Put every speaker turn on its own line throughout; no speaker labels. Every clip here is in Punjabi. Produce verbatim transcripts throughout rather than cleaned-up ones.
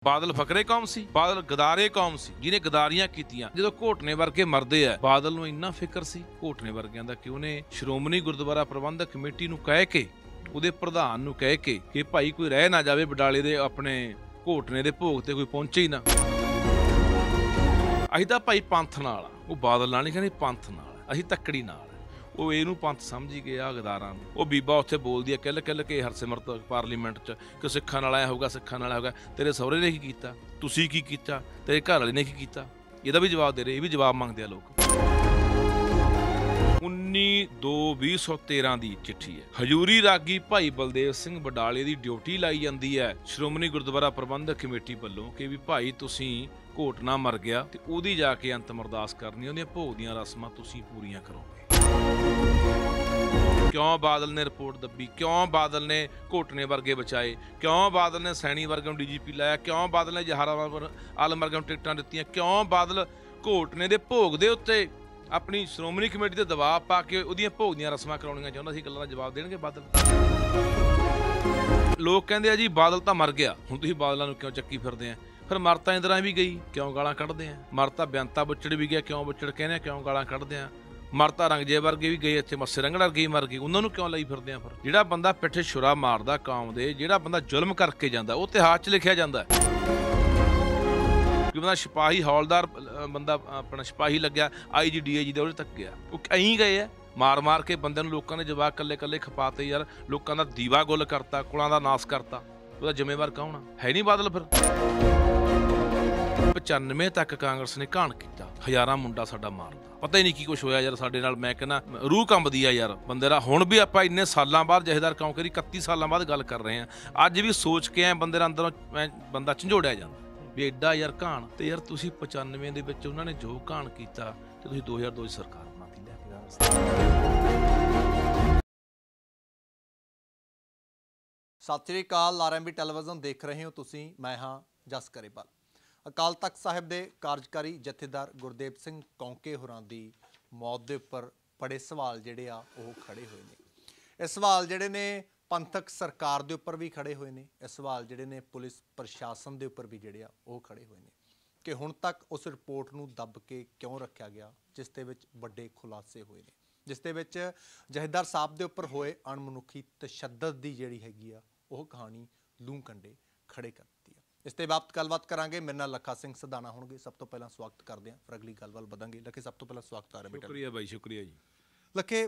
बादल फकरे कौम सी, बादल गदारे कौम सी जिन्हें गदारियां कीतियां। जो घोटने वर्गे मरदे आ, बादल नूं इन्ना फिकर सी घोटने वर्गियां दा कि उहने श्रोमणी गुरुद्वारा प्रबंधक कमेटी नूं कह के, ਉਹਦੇ ਪ੍ਰਧਾਨ ਨੂੰ ਕਹਿ ਕੇ ਕਿ ਭਾਈ ਕੋਈ ਰਹਿ ਨਾ ਜਾਵੇ ਬਡਾਲੇ ਦੇ ਆਪਣੇ ਘੋਟਨੇ ਦੇ ਭੋਗ ਤੇ ਕੋਈ ਪਹੁੰਚੇ ਹੀ ਨਾ। ਅਸੀਂ ਤਾਂ ਭਾਈ ਪੰਥ ਨਾਲ ਆ, ਉਹ ਬਾਦਲ ਨਾਲ ਨਹੀਂ ਕਹਿੰਦੇ ਪੰਥ ਨਾਲ, ਅਸੀਂ ਤੱਕੜੀ ਨਾਲ। ਉਹ ਇਹਨੂੰ ਪੰਥ ਸਮਝੀ ਗਏ ਆ ਗਦਾਰਾਂ ਨੂੰ। ਉਹ ਬੀਬਾ ਉੱਥੇ ਬੋਲਦੀ ਆ ਕਿੱਲ ਕਿੱਲ ਕੇ ਹਰਸਿਮਰਤ ਪਾਰਲੀਮੈਂਟ 'ਚ ਕਿ ਸਿੱਖਾਂ ਨਾਲ ਆਇਆ ਹੋਊਗਾ, ਸਿੱਖਾਂ ਨਾਲ ਹੋਊਗਾ। ਤੇਰੇ ਸਹੁਰੇ ਨੇ ਕੀ ਕੀਤਾ, ਤੁਸੀਂ ਕੀ ਕੀਤਾ, ਤੇਰੇ ਘਰ ਵਾਲੇ ਨੇ ਕੀ ਕੀਤਾ? ਇਹਦਾ ਵੀ ਜਵਾਬ ਦੇ ਰਹੇ, ਇਹ ਵੀ ਜਵਾਬ ਮੰਗਦੇ ਆ ਲੋਕ। ਉੱਨੀ ਦੋ ਵੀਹ ਸੌ ਤੇਰਾਂ ਦੀ ਚਿੱਠੀ ਹੈ। ਹਜੂਰੀ ਰਾਗੀ ਭਾਈ ਬਲਦੇਵ ਸਿੰਘ ਬਡਾਲੇ ਦੀ ਡਿਊਟੀ ਲਾਈ ਜਾਂਦੀ ਹੈ ਸ਼੍ਰੋਮਣੀ ਗੁਰਦੁਆਰਾ ਪ੍ਰਬੰਧਕ ਕਮੇਟੀ ਵੱਲੋਂ ਕਿ ਵੀ ਭਾਈ ਤੁਸੀਂ ਘੋਟਨਾ ਮਰ ਗਿਆ ਤੇ ਉਹਦੀ ਜਾ ਕੇ ਅੰਤਮ ਅਰਦਾਸ ਕਰਨੀ, ਉਹਦੀਆਂ ਭੋਗ ਦੀਆਂ ਰਸਮਾਂ ਤੁਸੀਂ ਪੂਰੀਆਂ ਕਰੋਗੇ। ਕਿਉਂ ਬਾਦਲ ਨੇ ਰਿਪੋਰਟ ਦੱਬੀ? ਕਿਉਂ ਬਾਦਲ ਨੇ ਘੋਟਨੇ ਵਰਗੇ ਬਚਾਏ? ਕਿਉਂ ਬਾਦਲ ਨੇ ਸੈਣੀ ਵਰਗੇ ਨੂੰ ਡੀ ਜੀ ਪੀ ਲਾਇਆ? ਕਿਉਂ ਬਾਦਲ ਨੇ ਜਹਾਰਾ ਆਲਮ ਵਰਗੇ ਨੂੰ ਟਿਕਟਾਂ ਦਿੱਤੀਆਂ? ਕਿਉਂ ਬਾਦਲ ਘੋਟਨੇ ਦੇ ਭੋਗ ਦੇ ਉੱਤੇ ਆਪਣੀ ਸ਼੍ਰੋਮਣੀ ਕਮੇਟੀ ਤੇ ਦਬਾਅ ਪਾ ਕੇ ਉਹਦੀਆਂ ਭੋਗ ਦੀਆਂ ਰਸਮਾਂ ਕਰਾਉਣੀਆਂ ਚਾਹੁੰਦਾ ਸੀ? ਗੱਲਾਂ ਦਾ ਜਵਾਬ ਦੇਣਗੇ ਬਾਦਲ। ਲੋਕ ਕਹਿੰਦੇ ਆ ਜੀ ਬਾਦਲ ਤਾਂ ਮਰ ਗਿਆ, ਹੁਣ ਤੁਸੀਂ ਬਾਦਲਾਂ ਨੂੰ ਕਿਉਂ ਚੱਕੀ ਫਿਰਦੇ ਆ? ਫਿਰ ਮਰਤਾ ਇੰਦਰਾ ਵੀ ਗਈ, ਕਿਉਂ ਗਾਲਾਂ ਕੱਢਦੇ ਆ? ਮਰਤਾ ਬੇਅੰਤਾ ਬੁੱਚੜ ਵੀ ਗਿਆ, ਕਿਉਂ ਬੁੱਚੜ ਕਹਿੰਦੇ ਆ, ਕਿਉਂ ਗਾਲਾਂ ਕੱਢਦੇ ਆ? ਮਰਤਾ ਰੰਗਜੇ ਵਰਗੇ ਵੀ ਗਏ, ਇੱਥੇ ਮੱਸੇ ਰੰਗੜ ਵਰਗੇ ਮਰ ਗਏ, ਉਹਨਾਂ ਨੂੰ ਕਿਉਂ ਲਈ ਫਿਰਦੇ ਆ? ਫਿਰ ਜਿਹੜਾ ਬੰਦਾ ਪਿੱਠੇ ਛੁਰਾ ਮਾਰਦਾ ਕੌਮ ਦੇ, ਜਿਹੜਾ ਬੰਦਾ ਜ਼ੁਲਮ ਕਰਕੇ ਜਾਂਦਾ, ਉਹ ਇਤਿਹਾਸ 'ਚ ਲਿਖਿਆ ਜਾਂਦਾ। ਕਿ ਬੰਦਾ ਸਿਪਾਹੀ ਹੌਲਦਾਰ ਬੰਦਾ ਆਪਣਾ ਸਿਪਾਹੀ ਲੱਗਿਆ, ਆਈ ਜੀ ਡੀ ਆਈ ਜੀ ਦੇ ਉਹਦੇ ਤੱਕ ਗਿਆ, ਉਹ ਐਂ ਗਏ ਆ ਮਾਰ ਮਾਰ ਕੇ ਬੰਦੇ ਨੂੰ। ਲੋਕਾਂ ਨੇ ਜਵਾਕ ਕੱਲੇ ਕੱਲੇ ਖਪਾਤੇ ਯਾਰ, ਲੋਕਾਂ ਦਾ ਦੀਵਾ ਗੁੱਲ ਕਰਤਾ, ਕੁਲਾਂ ਦਾ ਨਾਸ ਕਰਤਾ। ਉਹਦਾ ਜ਼ਿੰਮੇਵਾਰ ਕੌਣ ਆ? ਹੈ ਨਹੀਂ ਬਾਦਲ। ਫਿਰ ਪਚਾਨਵੇਂ ਤੱਕ ਕਾਂਗਰਸ ਨੇ ਘਾਣ ਕੀਤਾ, ਹਜ਼ਾਰਾਂ ਮੁੰਡਾ ਸਾਡਾ ਮਾਰਦਾ, ਪਤਾ ਹੀ ਨਹੀਂ ਕੀ ਕੁਛ ਹੋਇਆ ਯਾਰ ਸਾਡੇ ਨਾਲ। ਮੈਂ ਕਹਿੰਦਾ ਰੂਹ ਕੰਬਦੀ ਆ ਯਾਰ ਬੰਦੇ ਦਾ। ਹੁਣ ਵੀ ਆਪਾਂ ਇੰਨੇ ਸਾਲਾਂ ਬਾਅਦ ਜਥੇਦਾਰ ਕਿਉਂ ਕਰੀ ਇਕੱਤੀ ਸਾਲਾਂ ਬਾਅਦ ਗੱਲ ਕਰ ਰਹੇ ਹਾਂ, ਅੱਜ ਵੀ ਸੋਚ ਕੇ ਆਏ ਬੰਦੇ ਦਾ ਅੰਦਰੋਂ ਬੰਦਾ ਝੰਜੋੜਿਆ ਜਾਂਦਾ ਵੀ ਐਡਾ ਯਾਰ ਘਾਣ। ਤੇ ਯਾਰ ਤੁਸੀਂ ਪਚਾਨਵੇਂ ਦੇ ਵਿੱਚ ਉਹਨਾਂ ਨੇ ਜੋ ਘਾਣ ਕੀਤਾ ਤੇ ਤੁਸੀਂ ਦੋ ਹਜ਼ਾਰ ਦੋ 'ਚ ਸਰਕਾਰ ਬਣਾਤੀ ਲੈ ਕੇ।
ਸਤਿ ਸ੍ਰੀ ਅਕਾਲ, ਆਰ ਐਮ ਬੀ ਟੈਲੀਵਿਜ਼ਨ ਦੇਖ ਰਹੇ ਹੋ ਤੁਸੀਂ, ਮੈਂ ਹਾਂ ਜਸ ਕਰੇਵਾਲ। ਅਕਾਲ ਤਖਤ ਸਾਹਿਬ ਦੇ ਕਾਰਜਕਾਰੀ ਜਥੇਦਾਰ ਗੁਰਦੇਵ ਸਿੰਘ ਕੌਂਕੇ ਹੋਰਾਂ ਦੀ ਮੌਤ ਦੇ ਉੱਪਰ ਬੜੇ ਸਵਾਲ ਜਿਹੜੇ ਆ ਉਹ ਖੜੇ ਹੋਏ ਨੇ। ਇਹ ਸਵਾਲ ਜਿਹੜੇ ਨੇ ਪੰਥਕ ਸਰਕਾਰ ਦੇ ਉੱਪਰ ਵੀ ਖੜੇ ਹੋਏ ਨੇ, ਇਹ ਸਵਾਲ ਜਿਹੜੇ ਨੇ ਪੁਲਿਸ ਪ੍ਰਸ਼ਾਸਨ ਦੇ ਉੱਪਰ ਵੀ ਜਿਹੜੇ ਆ ਉਹ ਖੜੇ ਹੋਏ ਨੇ ਕਿ ਹੁਣ ਤੱਕ ਉਸ ਰਿਪੋਰਟ ਨੂੰ ਦੱਬ ਕੇ ਕਿਉਂ ਰੱਖਿਆ ਗਿਆ, ਜਿਸ ਦੇ ਵਿੱਚ ਵੱਡੇ ਖੁਲਾਸੇ ਹੋਏ ਨੇ, ਜਿਸ ਦੇ ਵਿੱਚ ਜਥੇਦਾਰ ਸਾਹਿਬ ਦੇ ਉੱਪਰ ਹੋਏ ਅਣਮਨੁੱਖੀ ਤਸ਼ੱਦਦ ਦੀ ਜਿਹੜੀ ਹੈਗੀ ਆ ਉਹ ਕਹਾਣੀ ਲੂੰ ਕੰਡੇ ਖੜੇ ਕਰ ਦਿੱਤੀ ਆ। ਇਸ ਤੇ ਬਾਬਤ ਗੱਲਬਾਤ ਕਰਾਂਗੇ। ਮੇਰੇ ਨਾਲ ਲੱਖਾ ਸਿੰਘ ਸਦਾਨਾ ਹੋਣਗੇ। ਸਭ ਤੋਂ ਪਹਿਲਾਂ ਸਵਾਗਤ ਕਰਦੇ ਹਾਂ, ਫਿਰ ਅਗਲੀ ਗੱਲਬਾਤ ਵਧਾਂਗੇ। ਲੱਖੇ ਸਭ ਤੋਂ ਪਹਿਲਾਂ ਸਵਾਗਤ ਆ ਰਿਹਾ ਬੇਟਾ।
ਸ਼ੁਕਰੀਆ ਬਾਈ, ਸ਼ੁਕਰੀਆ ਜੀ।
ਲੱਖੇ,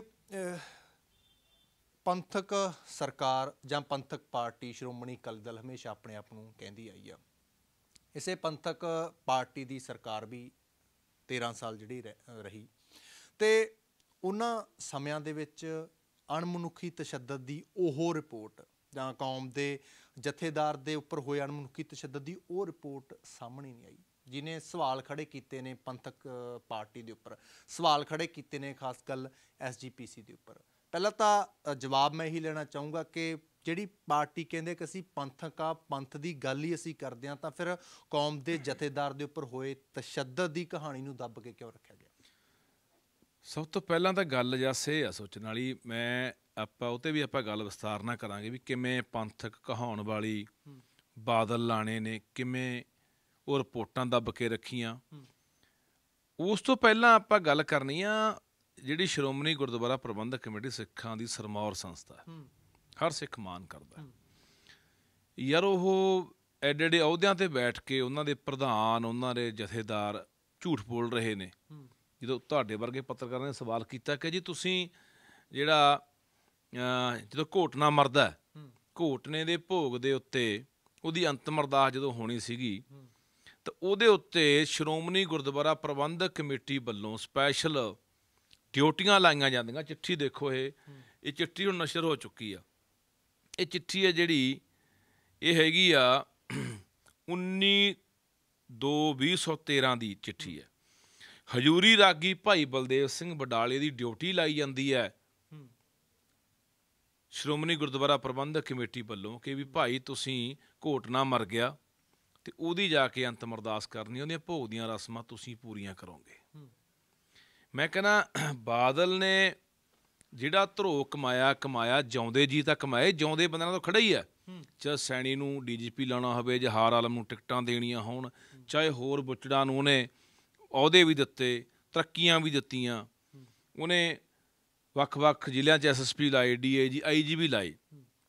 ਪੰਥਕ ਸਰਕਾਰ ਜਾਂ ਪੰਥਕ ਪਾਰਟੀ ਸ਼੍ਰੋਮਣੀ ਅਕਾਲੀ ਦਲ ਹਮੇਸ਼ਾ ਆਪਣੇ ਆਪ ਨੂੰ ਕਹਿੰਦੀ ਆਈ ਆ। ਇਸੇ ਪੰਥਕ ਪਾਰਟੀ ਦੀ ਸਰਕਾਰ ਵੀ ਤੇਰਾਂ ਸਾਲ ਜਿਹੜੀ ਰਹੀ ਤੇ ਉਹਨਾਂ ਸਮਿਆਂ ਦੇ ਵਿੱਚ ਅਣਮਨੁੱਖੀ ਤਸ਼ੱਦਦ ਦੀ ਉਹ ਰਿਪੋਰਟ ਜਾਂ ਕੌਮ ਦੇ ਜਥੇਦਾਰ ਦੇ ਉੱਪਰ ਹੋਏ ਅਣਮਨੁੱਖੀ ਤਸ਼ੱਦਦ ਦੀ ਉਹ ਰਿਪੋਰਟ ਸਾਹਮਣੇ ਨਹੀਂ ਆਈ, ਜਿਹਨੇ ਸਵਾਲ ਖੜੇ ਕੀਤੇ ਨੇ ਪੰਥਕ ਪਾਰਟੀ ਦੇ ਉੱਪਰ, ਸਵਾਲ ਖੜੇ ਕੀਤੇ ਨੇ ਖਾਸ ਗੱਲ ਐਸ ਜੀ ਪੀ ਸੀ ਦੇ ਉੱਪਰ। ਪਹਿਲਾਂ ਤਾਂ ਜਵਾਬ ਮੈਂ ਇਹੀ ਲੈਣਾ ਚਾਹੂੰਗਾ ਕਿ ਜਿਹੜੀ ਪਾਰਟੀ ਕਹਿੰਦੇ ਕਿ ਅਸੀਂ ਪੰਥਕ ਆ, ਪੰਥ ਦੀ ਗੱਲ ਹੀ ਅਸੀਂ ਕਰਦੇ ਹਾਂ, ਤਾਂ ਫਿਰ ਕੌਮ ਦੇ ਜਥੇਦਾਰ ਦੇ ਉੱਪਰ ਹੋਏ ਤਸ਼ੱਦਦ ਦੀ ਕਹਾਣੀ ਨੂੰ ਦੱਬ ਕੇ ਕਿਉਂ ਰੱਖਿਆ ਗਿਆ?
ਸਭ ਤੋਂ ਪਹਿਲਾਂ ਤਾਂ ਗੱਲ ਜਸ ਇਹ ਆ ਸੋਚਣ ਵਾਲੀ, ਮੈਂ ਆਪਾਂ ਉਹ 'ਤੇ ਵੀ ਆਪਾਂ ਗੱਲ ਵਿਸਤਾਰ ਨਾਲ ਕਰਾਂਗੇ ਵੀ ਕਿਵੇਂ ਪੰਥਕ ਕਹਾਉਣ ਵਾਲੀ ਬਾਦਲ ਲਾਣੇ ਨੇ ਕਿਵੇਂ ਉਹ ਰਿਪੋਰਟਾਂ ਦੱਬ ਕੇ ਰੱਖੀਆਂ। ਉਸ ਤੋਂ ਪਹਿਲਾਂ ਆਪਾਂ ਗੱਲ ਕਰਨੀ ਆ ਜਿਹੜੀ ਸ਼੍ਰੋਮਣੀ ਗੁਰਦੁਆਰਾ ਪ੍ਰਬੰਧਕ ਕਮੇਟੀ ਸਿੱਖਾਂ ਦੀ ਸਰਮੌਰ ਸੰਸਥਾ, ਹਰ ਸਿੱਖ ਮਾਣ ਕਰਦਾ ਯਾਰ। ਉਹ ਐਡੇ ਐਡੇ ਅਹੁਦਿਆਂ 'ਤੇ ਬੈਠ ਕੇ ਉਹਨਾਂ ਦੇ ਪ੍ਰਧਾਨ, ਉਹਨਾਂ ਦੇ ਜਥੇਦਾਰ ਝੂਠ ਬੋਲ ਰਹੇ ਨੇ। ਜਦੋਂ ਤੁਹਾਡੇ ਵਰਗੇ ਪੱਤਰਕਾਰਾਂ ਨੇ ਸਵਾਲ ਕੀਤਾ ਕਿ ਜੀ ਤੁਸੀਂ ਜਿਹੜਾ ਜਦੋਂ ਘੋਟਨਾ ਮਰਦਾ, ਘੋਟਨੇ ਦੇ ਭੋਗ ਦੇ ਉੱਤੇ ਉਹਦੀ ਅੰਤਮ ਅਰਦਾਸ ਜਦੋਂ ਹੋਣੀ ਸੀਗੀ ਤਾਂ ਉਹਦੇ ਉੱਤੇ ਸ਼੍ਰੋਮਣੀ ਗੁਰਦੁਆਰਾ ਪ੍ਰਬੰਧਕ ਕਮੇਟੀ ਵੱਲੋਂ ਸਪੈਸ਼ਲ ਡਿਊਟੀਆਂ ਲਾਈਆਂ ਜਾਂਦੀਆਂ। ਚਿੱਠੀ ਦੇਖੋ, ਇਹ ਇਹ ਚਿੱਠੀ ਹੁਣ ਨਸ਼ਰ ਹੋ ਚੁੱਕੀ ਆ। ਇਹ ਚਿੱਠੀ ਹੈ ਜਿਹੜੀ ਇਹ ਹੈਗੀ ਆ ਉੱਨੀ ਦੋ ਵੀਹ ਸੌ ਤੇਰਾਂ ਦੀ ਚਿੱਠੀ ਹੈ। ਹਜੂਰੀ ਰਾਗੀ ਭਾਈ ਬਲਦੇਵ ਸਿੰਘ ਬਡਾਲੇ ਦੀ ਡਿਊਟੀ ਲਾਈ ਜਾਂਦੀ ਹੈ ਸ਼੍ਰੋਮਣੀ ਗੁਰਦੁਆਰਾ ਪ੍ਰਬੰਧਕ ਕਮੇਟੀ ਵੱਲੋਂ ਕਿ ਵੀ ਭਾਈ ਤੁਸੀਂ ਘੋਟਨਾ ਮਰ ਗਿਆ ਤੇ ਉਹਦੀ ਜਾ ਕੇ ਅੰਤਮ ਅਰਦਾਸ ਕਰਨੀ, ਉਹਦੀਆਂ ਭੋਗ ਦੀਆਂ ਰਸਮਾਂ ਤੁਸੀਂ ਪੂਰੀਆਂ ਕਰੋਗੇ। ਮੈਂ ਕਹਿੰਦਾ ਬਾਦਲ ਨੇ ਜਿਹੜਾ ਧਰੋ ਕਮਾਇਆ ਕਮਾਇਆ, ਜਿਉਂਦੇ ਜੀ ਤਾਂ ਕਮਾਏ, ਜਿਉਂਦੇ ਬੰਦਿਆਂ ਤੋਂ ਖੜਾ ਹੀ ਹੈ। ਚਾਹੇ ਸੈਣੀ ਨੂੰ ਡੀ ਜੀ ਪੀ ਲਾਉਣਾ ਹੋਵੇ, ਜਹਾਰ ਆਲਮ ਨੂੰ ਟਿਕਟਾਂ ਦੇਣੀਆਂ ਹੋਣ, ਚਾਹੇ ਹੋਰ ਬੁੱਚੜਾਂ ਨੂੰ ਉਹਨੇ ਅਹੁਦੇ ਵੀ ਦਿੱਤੇ, ਤਰੱਕੀਆਂ ਵੀ ਦਿੱਤੀਆਂ, ਉਹਨੇ ਵੱਖ-ਵੱਖ ਜ਼ਿਲ੍ਹਿਆਂ 'ਚ ਐਸ ਐਸ ਪੀ ਲਾਏ, ਡੀ ਆਈ ਜੀ ਆਈ ਜੀ ਵੀ ਲਾਏ।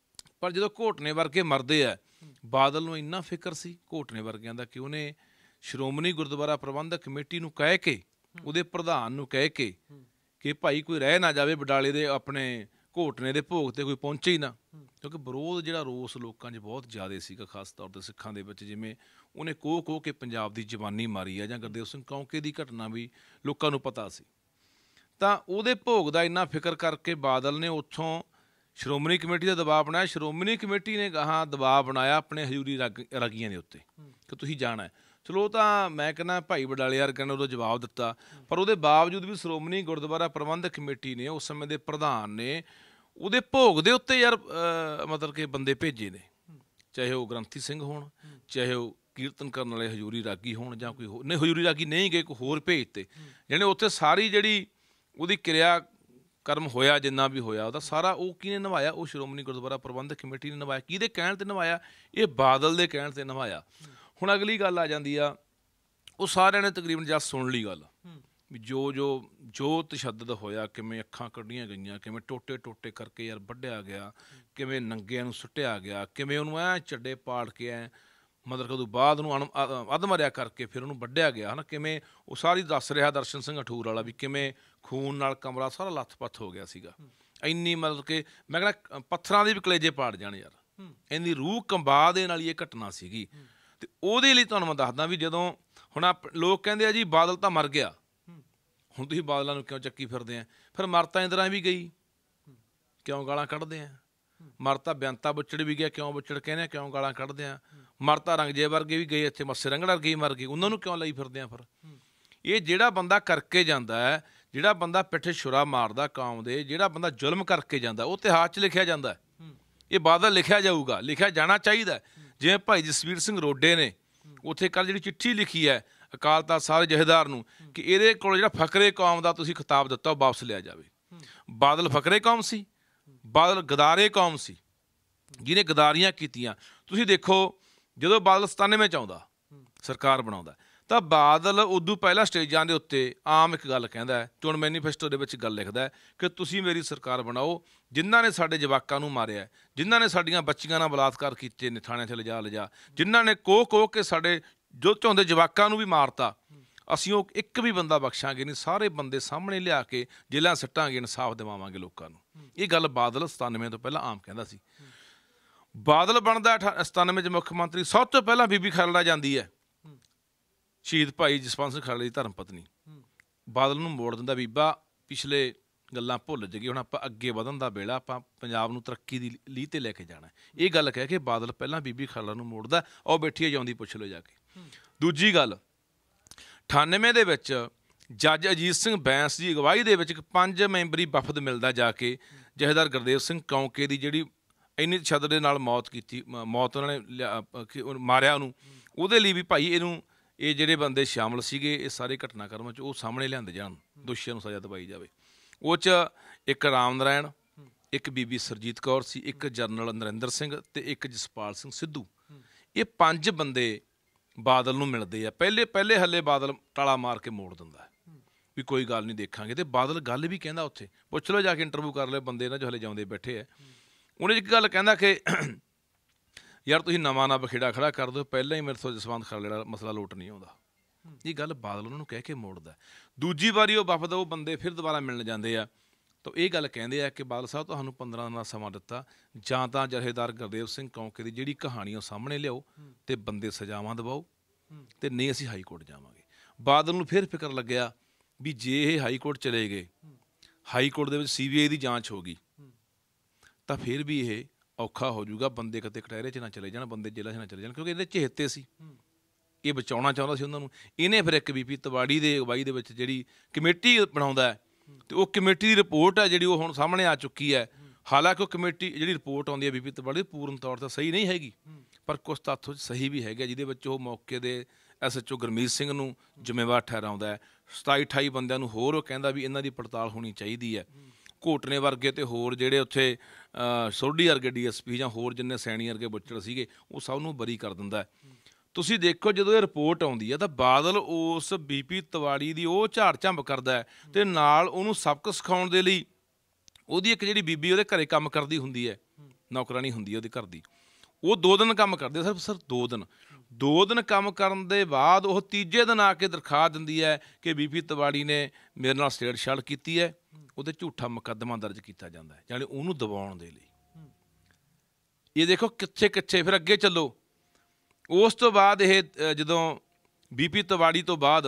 ਪਰ ਜਦੋਂ ਘੋਟਣੇ ਵਰਗੇ ਮਰਦੇ ਆ, ਬਾਦਲ ਨੂੰ ਇੰਨਾ ਫਿਕਰ ਸੀ ਘੋਟਣੇ ਵਰਗਿਆਂ ਦਾ ਕਿ ਉਹਨੇ ਸ਼੍ਰੋਮਣੀ ਗੁਰਦੁਆਰਾ ਪ੍ਰਬੰਧਕ ਕਮੇਟੀ ਨੂੰ ਕਹਿ ਕੇ, ਉਹਦੇ ਪ੍ਰਧਾਨ ਨੂੰ ਕਹਿ ਕੇ ਕਿ ਭਾਈ ਕੋਈ ਰਹਿ ਨਾ ਜਾਵੇ ਬਡਾਲੇ ਦੇ ਆਪਣੇ ਘੋਟਣੇ ਦੇ ਭੋਗ 'ਤੇ ਕੋਈ ਪਹੁੰਚੇ ਹੀ ਨਾ, ਕਿਉਂਕਿ ਵਿਰੋਧ ਜਿਹੜਾ ਰੋਸ ਲੋਕਾਂ 'ਚ ਬਹੁਤ ਜ਼ਿਆਦਾ ਸੀਗਾ, ਖਾਸ ਤੌਰ 'ਤੇ ਸਿੱਖਾਂ ਦੇ ਵਿੱਚ। ਜਿਵੇਂ ਉਹਨੇ ਕੋਹ ਕੋਹ ਕੇ ਪੰਜਾਬ ਦੀ ਜਵਾਨੀ ਮਾਰੀ ਆ, ਜਾਂ ਗੁਰਦੇਵ ਸਿੰਘ ਕੌਂਕੇ ਦੀ ਘਟਨਾ ਵੀ ਲੋਕਾਂ ਨੂੰ ਪਤਾ ਸੀ। ਤਾਂ ਉਹਦੇ ਭੋਗ ਦਾ ਇੰਨਾ ਫਿਕਰ ਕਰਕੇ ਬਾਦਲ ਨੇ ਉੱਥੋਂ ਸ਼੍ਰੋਮਣੀ ਕਮੇਟੀ ਦਾ ਦਬਾਅ ਬਣਾਇਆ। ਸ਼੍ਰੋਮਣੀ ਕਮੇਟੀ ਨੇ ਗਾਹਾਂ ਦਬਾਅ ਬਣਾਇਆ ਆਪਣੇ ਹਜ਼ੂਰੀ ਰਾਗ ਰਾਗੀਆਂ ਦੇ ਉੱਤੇ ਕਿ ਤੁਸੀਂ ਜਾਣਾ। ਚਲੋ ਉਹ ਤਾਂ ਮੈਂ ਕਹਿੰਦਾ ਭਾਈ ਬਡਾਲੇ ਵਰਗਿਆਂ ਨੇ ਉਦੋਂ ਜਵਾਬ ਦਿੱਤਾ, ਪਰ ਉਹਦੇ ਬਾਵਜੂਦ ਵੀ ਸ਼੍ਰੋਮਣੀ ਗੁਰਦੁਆਰਾ ਪ੍ਰਬੰਧਕ ਕਮੇਟੀ ਨੇ, ਉਸ ਸਮੇਂ ਦੇ ਪ੍ਰਧਾਨ ਨੇ, ਉਹਦੇ ਭੋਗ ਦੇ ਉੱਤੇ ਯਾਰ ਮਤਲਬ ਕਿ ਬੰਦੇ ਭੇਜੇ ਨੇ, ਚਾਹੇ ਉਹ ਗ੍ਰੰਥੀ ਸਿੰਘ ਹੋਣ, ਚਾਹੇ ਉਹ ਕੀਰਤਨ ਕਰਨ ਵਾਲੇ ਹਜ਼ੂਰੀ ਰਾਗੀ ਹੋਣ, ਜਾਂ ਕੋਈ ਹੋਰ। ਨਹੀਂ, ਹਜ਼ੂਰੀ ਰਾਗੀ ਨਹੀਂ ਗਏ, ਕੋਈ ਹੋਰ ਭੇਜਤੇ, ਜਿਹਨੇ ਉੱਥੇ ਸਾਰੀ ਜਿਹੜੀ ਉਹਦੀ ਕਿਰਿਆ ਕਰਮ ਹੋਇਆ, ਜਿੰਨਾ ਵੀ ਹੋਇਆ ਉਹਦਾ ਸਾਰਾ ਉਹ ਕਿਹਨੇ ਨਿਭਾਇਆ? ਉਹ ਸ਼੍ਰੋਮਣੀ ਗੁਰਦੁਆਰਾ ਪ੍ਰਬੰਧਕ ਕਮੇਟੀ ਨੇ ਨਿਭਾਇਆ। ਕਿਹਦੇ ਕਹਿਣ 'ਤੇ ਨਿਭਾਇਆ? ਇਹ ਬਾਦਲ ਦੇ ਕਹਿਣ 'ਤੇ ਨਿਭਾਇਆ। ਹੁਣ ਅਗਲੀ ਗੱਲ ਆ ਜਾਂਦੀ ਆ, ਉਹ ਸਾਰਿਆਂ ਨੇ ਤਕਰੀਬਨ ਜਦ ਸੁਣ ਲਈ ਗੱਲ ਵੀ ਜੋ ਜੋ ਜੋ ਤਸ਼ੱਦਦ ਹੋਇਆ, ਕਿਵੇਂ ਅੱਖਾਂ ਕੱਢੀਆਂ ਗਈਆਂ, ਕਿਵੇਂ ਟੋਟੇ ਟੋਟੇ ਕਰਕੇ ਯਾਰ ਵੱਢਿਆ ਗਿਆ, ਕਿਵੇਂ ਨੰਗਿਆਂ ਨੂੰ ਸੁੱਟਿਆ ਗਿਆ, ਕਿਵੇਂ ਉਹਨੂੰ ਐਂ ਚੱਡੇ ਪਾੜ ਕੇ ਐਂ ਮਤਲਬ ਕਿ ਉਦੋਂ ਬਾਅਦ ਉਹਨੂੰ ਅਣ ਅਧਮਰਿਆ ਕਰਕੇ ਫਿਰ ਉਹਨੂੰ ਵੱਢਿਆ ਗਿਆ, ਹੈ ਨਾ। ਕਿਵੇਂ ਉਹ ਸਾਰੀ ਦੱਸ ਰਿਹਾ ਦਰਸ਼ਨ ਸਿੰਘ ਅਠੂਰ ਵਾਲਾ ਵੀ ਕਿਵੇਂ ਖੂਨ ਨਾਲ ਕਮਰਾ ਸਾਰਾ ਲੱਥ-ਪੱਥ ਹੋ ਗਿਆ ਸੀਗਾ। ਇੰਨੀ ਮਤਲਬ ਕਿ ਮੈਂ ਕਹਿੰਦਾ ਪੱਥਰਾਂ ਦੇ ਵੀ ਕਲੇਜੇ ਪਾੜ ਜਾਣ ਯਾਰ, ਇੰਨੀ ਰੂਹ ਕੰਬਾ ਦੇਣ ਵਾਲੀ ਇਹ ਘਟਨਾ ਸੀਗੀ। ਅਤੇ ਉਹਦੇ ਲਈ ਤੁਹਾਨੂੰ ਮੈਂ ਦੱਸਦਾ ਵੀ ਜਦੋਂ ਹੁਣ ਆਪ ਲੋਕ ਕਹਿੰਦੇ ਆ ਜੀ ਬਾਦਲ ਤਾਂ ਮਰ ਗਿਆ, ਹੁਣ ਤੁਸੀਂ ਬਾਦਲਾਂ ਨੂੰ ਕਿਉਂ ਚੱਕੀ ਫਿਰਦੇ ਆ? ਫਿਰ ਮਰ ਤਾਂ ਇੰਦਰਾ ਵੀ ਗਈ, ਕਿਉਂ ਗਾਲਾਂ ਕੱਢਦੇ ਆ? ਮਰ ਤਾਂ ਬਿਆੰਤਾ ਬੁੱਚੜ ਵੀ ਗਿਆ, ਕਿਉਂ ਬੁੱਚੜ ਕਹਿੰਦੇ ਆ, ਕਿਉਂ ਗਾਲਾਂ ਕੱਢਦੇ ਆ? ਮਰ ਤਾਂ ਰੰਗਜੇ ਵਰਗੇ ਵੀ ਗਏ, ਇੱਥੇ ਮੱਸੇ ਰੰਗੜ ਵਰਗੇ ਮਰ ਗਏ, ਉਹਨਾਂ ਨੂੰ ਕਿਉਂ ਲਈ ਫਿਰਦੇ ਆ? ਫਿਰ ਇਹ ਜਿਹੜਾ ਬੰਦਾ ਕਰਕੇ ਜਾਂਦਾ ਹੈ, ਜਿਹੜਾ ਬੰਦਾ ਪਿੱਠੇ ਛੁਰਾ ਮਾਰਦਾ ਕੌਮ ਦੇ, ਜਿਹੜਾ ਬੰਦਾ ਜ਼ੁਲਮ ਕਰਕੇ ਜਾਂਦਾ, ਉਹ ਇਤਿਹਾਸ 'ਚ ਲਿਖਿਆ ਜਾਂਦਾ। ਇਹ ਬਾਦਲ ਲਿਖਿਆ ਜਾਊਗਾ, ਲਿਖਿਆ ਜਾਣਾ ਚਾਹੀਦਾ। ਜਿਵੇਂ ਭਾਈ ਜਸਵੀਰ ਸਿੰਘ ਰੋਡੇ ਨੇ ਉੱਥੇ ਕੱਲ੍ਹ ਜਿਹੜੀ ਚਿੱਠੀ ਲਿਖੀ ਹੈ ਅਕਾਲ ਤਖ਼ਤ ਸਾਰੇ ਜਥੇਦਾਰ ਨੂੰ ਕਿ ਇਹਦੇ ਕੋਲ ਜਿਹੜਾ ਫਕਰੇ ਕੌਮ ਦਾ ਤੁਸੀਂ ਖਿਤਾਬ ਦਿੱਤਾ ਉਹ ਵਾਪਸ ਲਿਆ ਜਾਵੇ। ਬਾਦਲ ਫਕਰੇ ਕੌਮ ਸੀ, ਬਾਦਲ ਗਦਾਰੇ ਕੌਮ ਸੀ, ਜਿਹਨੇ ਗਦਾਰੀਆਂ ਕੀਤੀਆਂ। ਤੁਸੀਂ ਦੇਖੋ ਜਦੋਂ ਬਾਦਲ ਸਤਾਨਵੇਂ 'ਚ ਆਉਂਦਾ, ਸਰਕਾਰ ਬਣਾਉਂਦਾ, ਤਾਂ ਬਾਦਲ ਉਦੋਂ ਪਹਿਲਾਂ ਸਟੇਜਾਂ ਦੇ ਉੱਤੇ ਆਮ ਇੱਕ ਗੱਲ ਕਹਿੰਦਾ, ਚੋਣ ਮੈਨੀਫੈਸਟੋ ਦੇ ਵਿੱਚ ਗੱਲ ਲਿਖਦਾ ਹੈ ਕਿ ਤੁਸੀਂ ਮੇਰੀ ਸਰਕਾਰ ਬਣਾਓ, ਜਿਨ੍ਹਾਂ ਨੇ ਸਾਡੇ ਜਵਾਕਾਂ ਨੂੰ ਮਾਰਿਆ, ਜਿਨ੍ਹਾਂ ਨੇ ਸਾਡੀਆਂ ਬੱਚੀਆਂ ਨਾਲ ਬਲਾਤਕਾਰ ਕੀਤੇ ਨੇ ਥਾਣਿਆਂ 'ਚ ਲਿਜਾ ਲਿਜਾ, ਜਿਨ੍ਹਾਂ ਨੇ ਕੋਹ ਕੋਹ ਕੇ ਸਾਡੇ ਜੋ ਚਾਹੁੰਦੇ ਜਵਾਕਾਂ ਨੂੰ ਵੀ ਮਾਰਤਾ, ਅਸੀਂ ਉਹ ਇੱਕ ਵੀ ਬੰਦਾ ਬਖਸ਼ਾਂਗੇ ਨਹੀਂ, ਸਾਰੇ ਬੰਦੇ ਸਾਹਮਣੇ ਲਿਆ ਕੇ ਜੇਲ੍ਹਾਂ ਸੱਟਾਂਗੇ, ਇਨਸਾਫ ਦਿਵਾਵਾਂਗੇ ਲੋਕਾਂ ਨੂੰ। ਇਹ ਗੱਲ ਬਾਦਲ ਸਤਾਨਵੇਂ ਤੋਂ ਪਹਿਲਾਂ ਆਮ ਕਹਿੰਦਾ ਸੀ। ਬਾਦਲ ਬਣਦਾ ਅਠਾ ਸਤਾਨਵੇਂ 'ਚ ਮੁੱਖ ਮੰਤਰੀ, ਸਭ ਤੋਂ ਪਹਿਲਾਂ ਬੀਬੀ ਖਾਲੜਾ ਜਾਂਦੀ ਹੈ, ਸ਼ਹੀਦ ਭਾਈ ਜਸਵੰਤ ਸਿੰਘ ਖਾਲੜੇ ਦੀ ਧਰਮ ਪਤਨੀ। ਬਾਦਲ ਨੂੰ ਮੋੜ ਦਿੰਦਾ, ਬੀਬਾ ਪਿਛਲੇ ਗੱਲਾਂ ਭੁੱਲ ਜਾਈਏ, ਹੁਣ ਆਪਾਂ ਅੱਗੇ ਵਧਣ ਦਾ ਵੇਲਾ, ਆਪਾਂ ਪੰਜਾਬ ਨੂੰ ਤਰੱਕੀ ਦੀ ਲੀਹ 'ਤੇ ਲੈ ਕੇ ਜਾਣਾ। ਇਹ ਗੱਲ ਕਹਿ ਕੇ ਬਾਦਲ ਪਹਿਲਾਂ ਬੀਬੀ ਖਾਲੜਾ ਨੂੰ ਮੋੜਦਾ, ਉਹ ਬੈਠੀ ਹੈ ਜਾਂਦੀ, ਪੁੱਛ ਲਓ ਜਾ ਕੇ। ਦੂਜੀ ਗੱਲ, ਅਠਾਨਵੇਂ ਦੇ ਵਿੱਚ ਜੱਜ ਅਜੀਤ ਸਿੰਘ ਬੈਂਸ ਦੀ ਅਗਵਾਈ ਦੇ ਵਿੱਚ ਇੱਕ ਪੰਜ ਮੈਂਬਰੀ ਵਫਦ ਮਿਲਦਾ ਜਾ ਕੇ ਜਥੇਦਾਰ ਗੁਰਦੇਵ ਸਿੰਘ ਕੌਂਕੇ ਦੀ ਜਿਹੜੀ ਇੰਨੀ ਤਸ਼ੱਦਦ ਦੇ ਨਾਲ ਮੌਤ ਕੀਤੀ, ਮੌਤ ਉਹਨਾਂ ਨੇ ਮਾਰਿਆ ਉਹਨੂੰ, ਉਹਦੇ ਲਈ ਵੀ ਭਾਈ ਇਹਨੂੰ ਇਹ ਜਿਹੜੇ ਬੰਦੇ ਸ਼ਾਮਲ ਸੀਗੇ ਇਹ ਸਾਰੇ ਘਟਨਾਕ੍ਰਮਾਂ 'ਚ ਉਹ ਸਾਹਮਣੇ ਲਿਆਂਦੇ ਜਾਣ, ਦੋਸ਼ੀਆਂ ਨੂੰ ਸਜ਼ਾ ਦਿਵਾਈ ਜਾਵੇ। ਉਹ 'ਚ ਇੱਕ ਰਾਮ ਨਾਰਾਇਣ, ਇੱਕ ਬੀਬੀ ਸਰਜੀਤ ਕੌਰ ਸੀ, ਇੱਕ ਜਰਨਲ ਨਰਿੰਦਰ ਸਿੰਘ ਅਤੇ ਇੱਕ ਜਸਪਾਲ ਸਿੰਘ ਸਿੱਧੂ। ਇਹ ਪੰਜ ਬੰਦੇ ਬਾਦਲ ਨੂੰ ਮਿਲਦੇ ਆ। ਪਹਿਲੇ ਪਹਿਲੇ ਹੱਲੇ ਬਾਦਲ ਟਾਲਾ ਮਾਰ ਕੇ ਮੋੜ ਦਿੰਦਾ ਵੀ ਕੋਈ ਗੱਲ ਨਹੀਂ ਦੇਖਾਂਗੇ, ਅਤੇ ਬਾਦਲ ਗੱਲ ਵੀ ਕਹਿੰਦਾ, ਉੱਥੇ ਪੁੱਛ ਲਓ ਜਾ ਕੇ, ਇੰਟਰਵਿਊ ਕਰ ਲਓ ਬੰਦੇ ਇਹਨਾਂ 'ਚ ਹਲੇ ਜਾਉਂਦੇ ਬੈਠੇ ਆ। ਉਹਨੇ ਇੱਕ ਗੱਲ ਕਹਿੰਦਾ ਕਿ ਯਾਰ ਤੁਸੀਂ ਨਵਾਂ ਨਾ ਬਖੇੜਾ ਖੜਾ ਕਰ ਦਿਓ, ਪਹਿਲਾਂ ਹੀ ਮੇਰੇ ਤੋਂ ਜਸਵੰਤ ਖਾਲੜੇ ਦਾ ਮਸਲਾ ਲੋਟ ਨਹੀਂ ਆਉਂਦਾ। ਇਹ ਗੱਲ ਬਾਦਲ ਉਹਨਾਂ ਨੂੰ ਕਹਿ ਕੇ ਮੋੜਦਾ। ਦੂਜੀ ਵਾਰੀ ਉਹ ਵਫਦ ਉਹ ਬੰਦੇ ਫਿਰ ਦੁਬਾਰਾ ਮਿਲਣ ਜਾਂਦੇ ਆ, ਤਾਂ ਇਹ ਗੱਲ ਕਹਿੰਦੇ ਆ ਕਿ ਬਾਦਲ ਸਾਹਿਬ ਤੁਹਾਨੂੰ ਪੰਦਰਾਂ ਦਿਨ ਦਾ ਸਮਾਂ ਦਿੱਤਾ, ਜਾਂ ਤਾਂ ਜਥੇਦਾਰ ਗੁਰਦੇਵ ਸਿੰਘ ਕੌਂਕੇ ਦੀ ਜਿਹੜੀ ਕਹਾਣੀ ਉਹ ਸਾਹਮਣੇ ਲਿਆਓ ਅਤੇ ਬੰਦੇ ਸਜ਼ਾਵਾਂ ਦਿਵਾਓ, ਅਤੇ ਨਹੀਂ ਅਸੀਂ ਹਾਈ ਕੋਰਟ ਜਾਵਾਂਗੇ। ਬਾਦਲ ਨੂੰ ਫਿਰ ਫਿਕਰ ਲੱਗਿਆ ਵੀ ਜੇ ਇਹ ਹਾਈ ਕੋਰਟ ਚਲੇ ਗਏ, ਹਾਈ ਕੋਰਟ ਦੇ ਵਿੱਚ ਸੀ ਬੀ ਆਈ ਦੀ ਜਾਂਚ ਹੋ ਗਈ, ਤਾਂ ਫਿਰ ਵੀ ਇਹ ਔਖਾ ਹੋ ਜਾਊਗਾ, ਬੰਦੇ ਕਿਤੇ ਕਟਹਿਰੇ 'ਚ ਨਾ ਚਲੇ ਜਾਣ, ਬੰਦੇ ਜੇਲ੍ਹਾਂ 'ਚ ਨਾ ਚਲੇ ਜਾਣ, ਕਿਉਂਕਿ ਇਹਦੇ ਚਹੇਤੇ ਸੀ, ਇਹ ਬਚਾਉਣਾ ਚਾਹੁੰਦਾ ਸੀ ਉਹਨਾਂ ਨੂੰ। ਇਹਨੇ ਫਿਰ ਇੱਕ ਬੀਬੀ ਤਿਵਾੜੀ ਦੇ ਅਗਵਾਈ ਦੇ ਵਿੱਚ ਜਿਹੜੀ ਕਮੇਟੀ ਬਣਾਉਂਦਾ, ਅਤੇ ਉਹ ਕਮੇਟੀ ਦੀ ਰਿਪੋਰਟ ਹੈ ਜਿਹੜੀ ਉਹ ਹੁਣ ਸਾਹਮਣੇ ਆ ਚੁੱਕੀ ਹੈ। ਹਾਲਾਂਕਿ ਉਹ ਕਮੇਟੀ ਜਿਹੜੀ ਰਿਪੋਰਟ ਆਉਂਦੀ ਹੈ ਬੀਬੀ ਤਿਵਾੜੀ ਪੂਰਨ ਤੌਰ 'ਤੇ ਸਹੀ ਨਹੀਂ ਹੈਗੀ, ਪਰ ਕੁਛ ਤੱਥ ਸਹੀ ਵੀ ਹੈਗੇ, ਜਿਹਦੇ ਵਿੱਚ ਉਹ ਮੌਕੇ ਦੇ S H O Gurmeet Singh ਨੂੰ ਜ਼ਿੰਮੇਵਾਰ ਠਹਿਰਾਉਂਦਾ ਹੈ। ਸਤਾਈ ਅਠਾਈ ਬੰਦਿਆਂ ਨੂੰ ਹੋਰ ਉਹ ਕਹਿੰਦਾ ਵੀ ਇਹਨਾਂ ਦੀ ਪੜਤਾਲ ਹੋਣੀ ਚਾਹੀਦੀ ਹੈ। ਘੋਟਨੇ ਵਰਗੇ ਤੇ ਹੋਰ ਜਿਹੜੇ ਉੱਥੇ ਅ, ਸੋਢੀ ਵਰਗੇ ਡੀ ਐਸ ਪੀ ਜਾਂ ਹੋਰ ਜਿੰਨੇ ਸੈਣੀ ਵਰਗੇ ਬੁੱਚੜ ਸੀਗੇ ਉਹ ਸਭ ਨੂੰ ਬਰੀ ਕਰ ਦਿੰਦਾ ਹੈ। ਤੁਸੀਂ ਦੇਖੋ ਜਦੋਂ ਇਹ ਰਿਪੋਰਟ ਆਉਂਦੀ ਹੈ ਤਾਂ ਬਾਦਲ ਉਸ ਬੀਪੀ ਤਿਵਾੜੀ ਦੀ ਉਹ ਝਾੜ ਝੰਬ ਕਰਦਾ ਹੈ ਤੇ ਨਾਲ ਉਹਨੂੰ ਸਬਕ ਸਿਖਾਉਣ ਦੇ ਲਈ ਉਹਦੀ ਇੱਕ ਜਿਹੜੀ ਬੀਬੀ ਉਹਦੇ ਘਰੇ ਕੰਮ ਕਰਦੀ ਹੁੰਦੀ ਹੈ, ਨੌਕਰਾਨੀ ਹੁੰਦੀ ਹੈ ਉਹਦੇ ਘਰ ਦੀ, ਉਹ ਦੋ ਦਿਨ ਕੰਮ ਕਰਦੇ ਸਿਰਫ ਸਿਰਫ ਦੋ ਦਿਨ ਦੋ ਦਿਨ ਕੰਮ ਕਰਨ ਦੇ ਬਾਅਦ ਉਹ ਤੀਜੇ ਦਿਨ ਆ ਕੇ ਦਰਖਾਸਤ ਦਿੰਦੀ ਹੈ ਕਿ ਬੀਪੀ ਤਿਵਾੜੀ ਨੇ ਮੇਰੇ ਨਾਲ ਛੇੜਛਾੜ ਕੀਤੀ ਹੈ, ਉਹਦੇ ਝੂਠਾ ਮੁਕੱਦਮਾ ਦਰਜ ਕੀਤਾ ਜਾਂਦਾ ਹੈ, ਯਾਨੀ ਉਹਨੂੰ ਦਬਾਉਣ ਦੇ ਲਈ। ਇਹ ਦੇਖੋ ਕਿੱਥੇ ਕਿੱਥੇ ਫਿਰ ਅੱਗੇ ਚੱਲੋ। ਉਸ ਤੋਂ ਬਾਅਦ ਇਹ ਅ, ਜਦੋਂ ਬੀਪੀ ਤਿਵਾੜੀ ਤੋਂ ਬਾਅਦ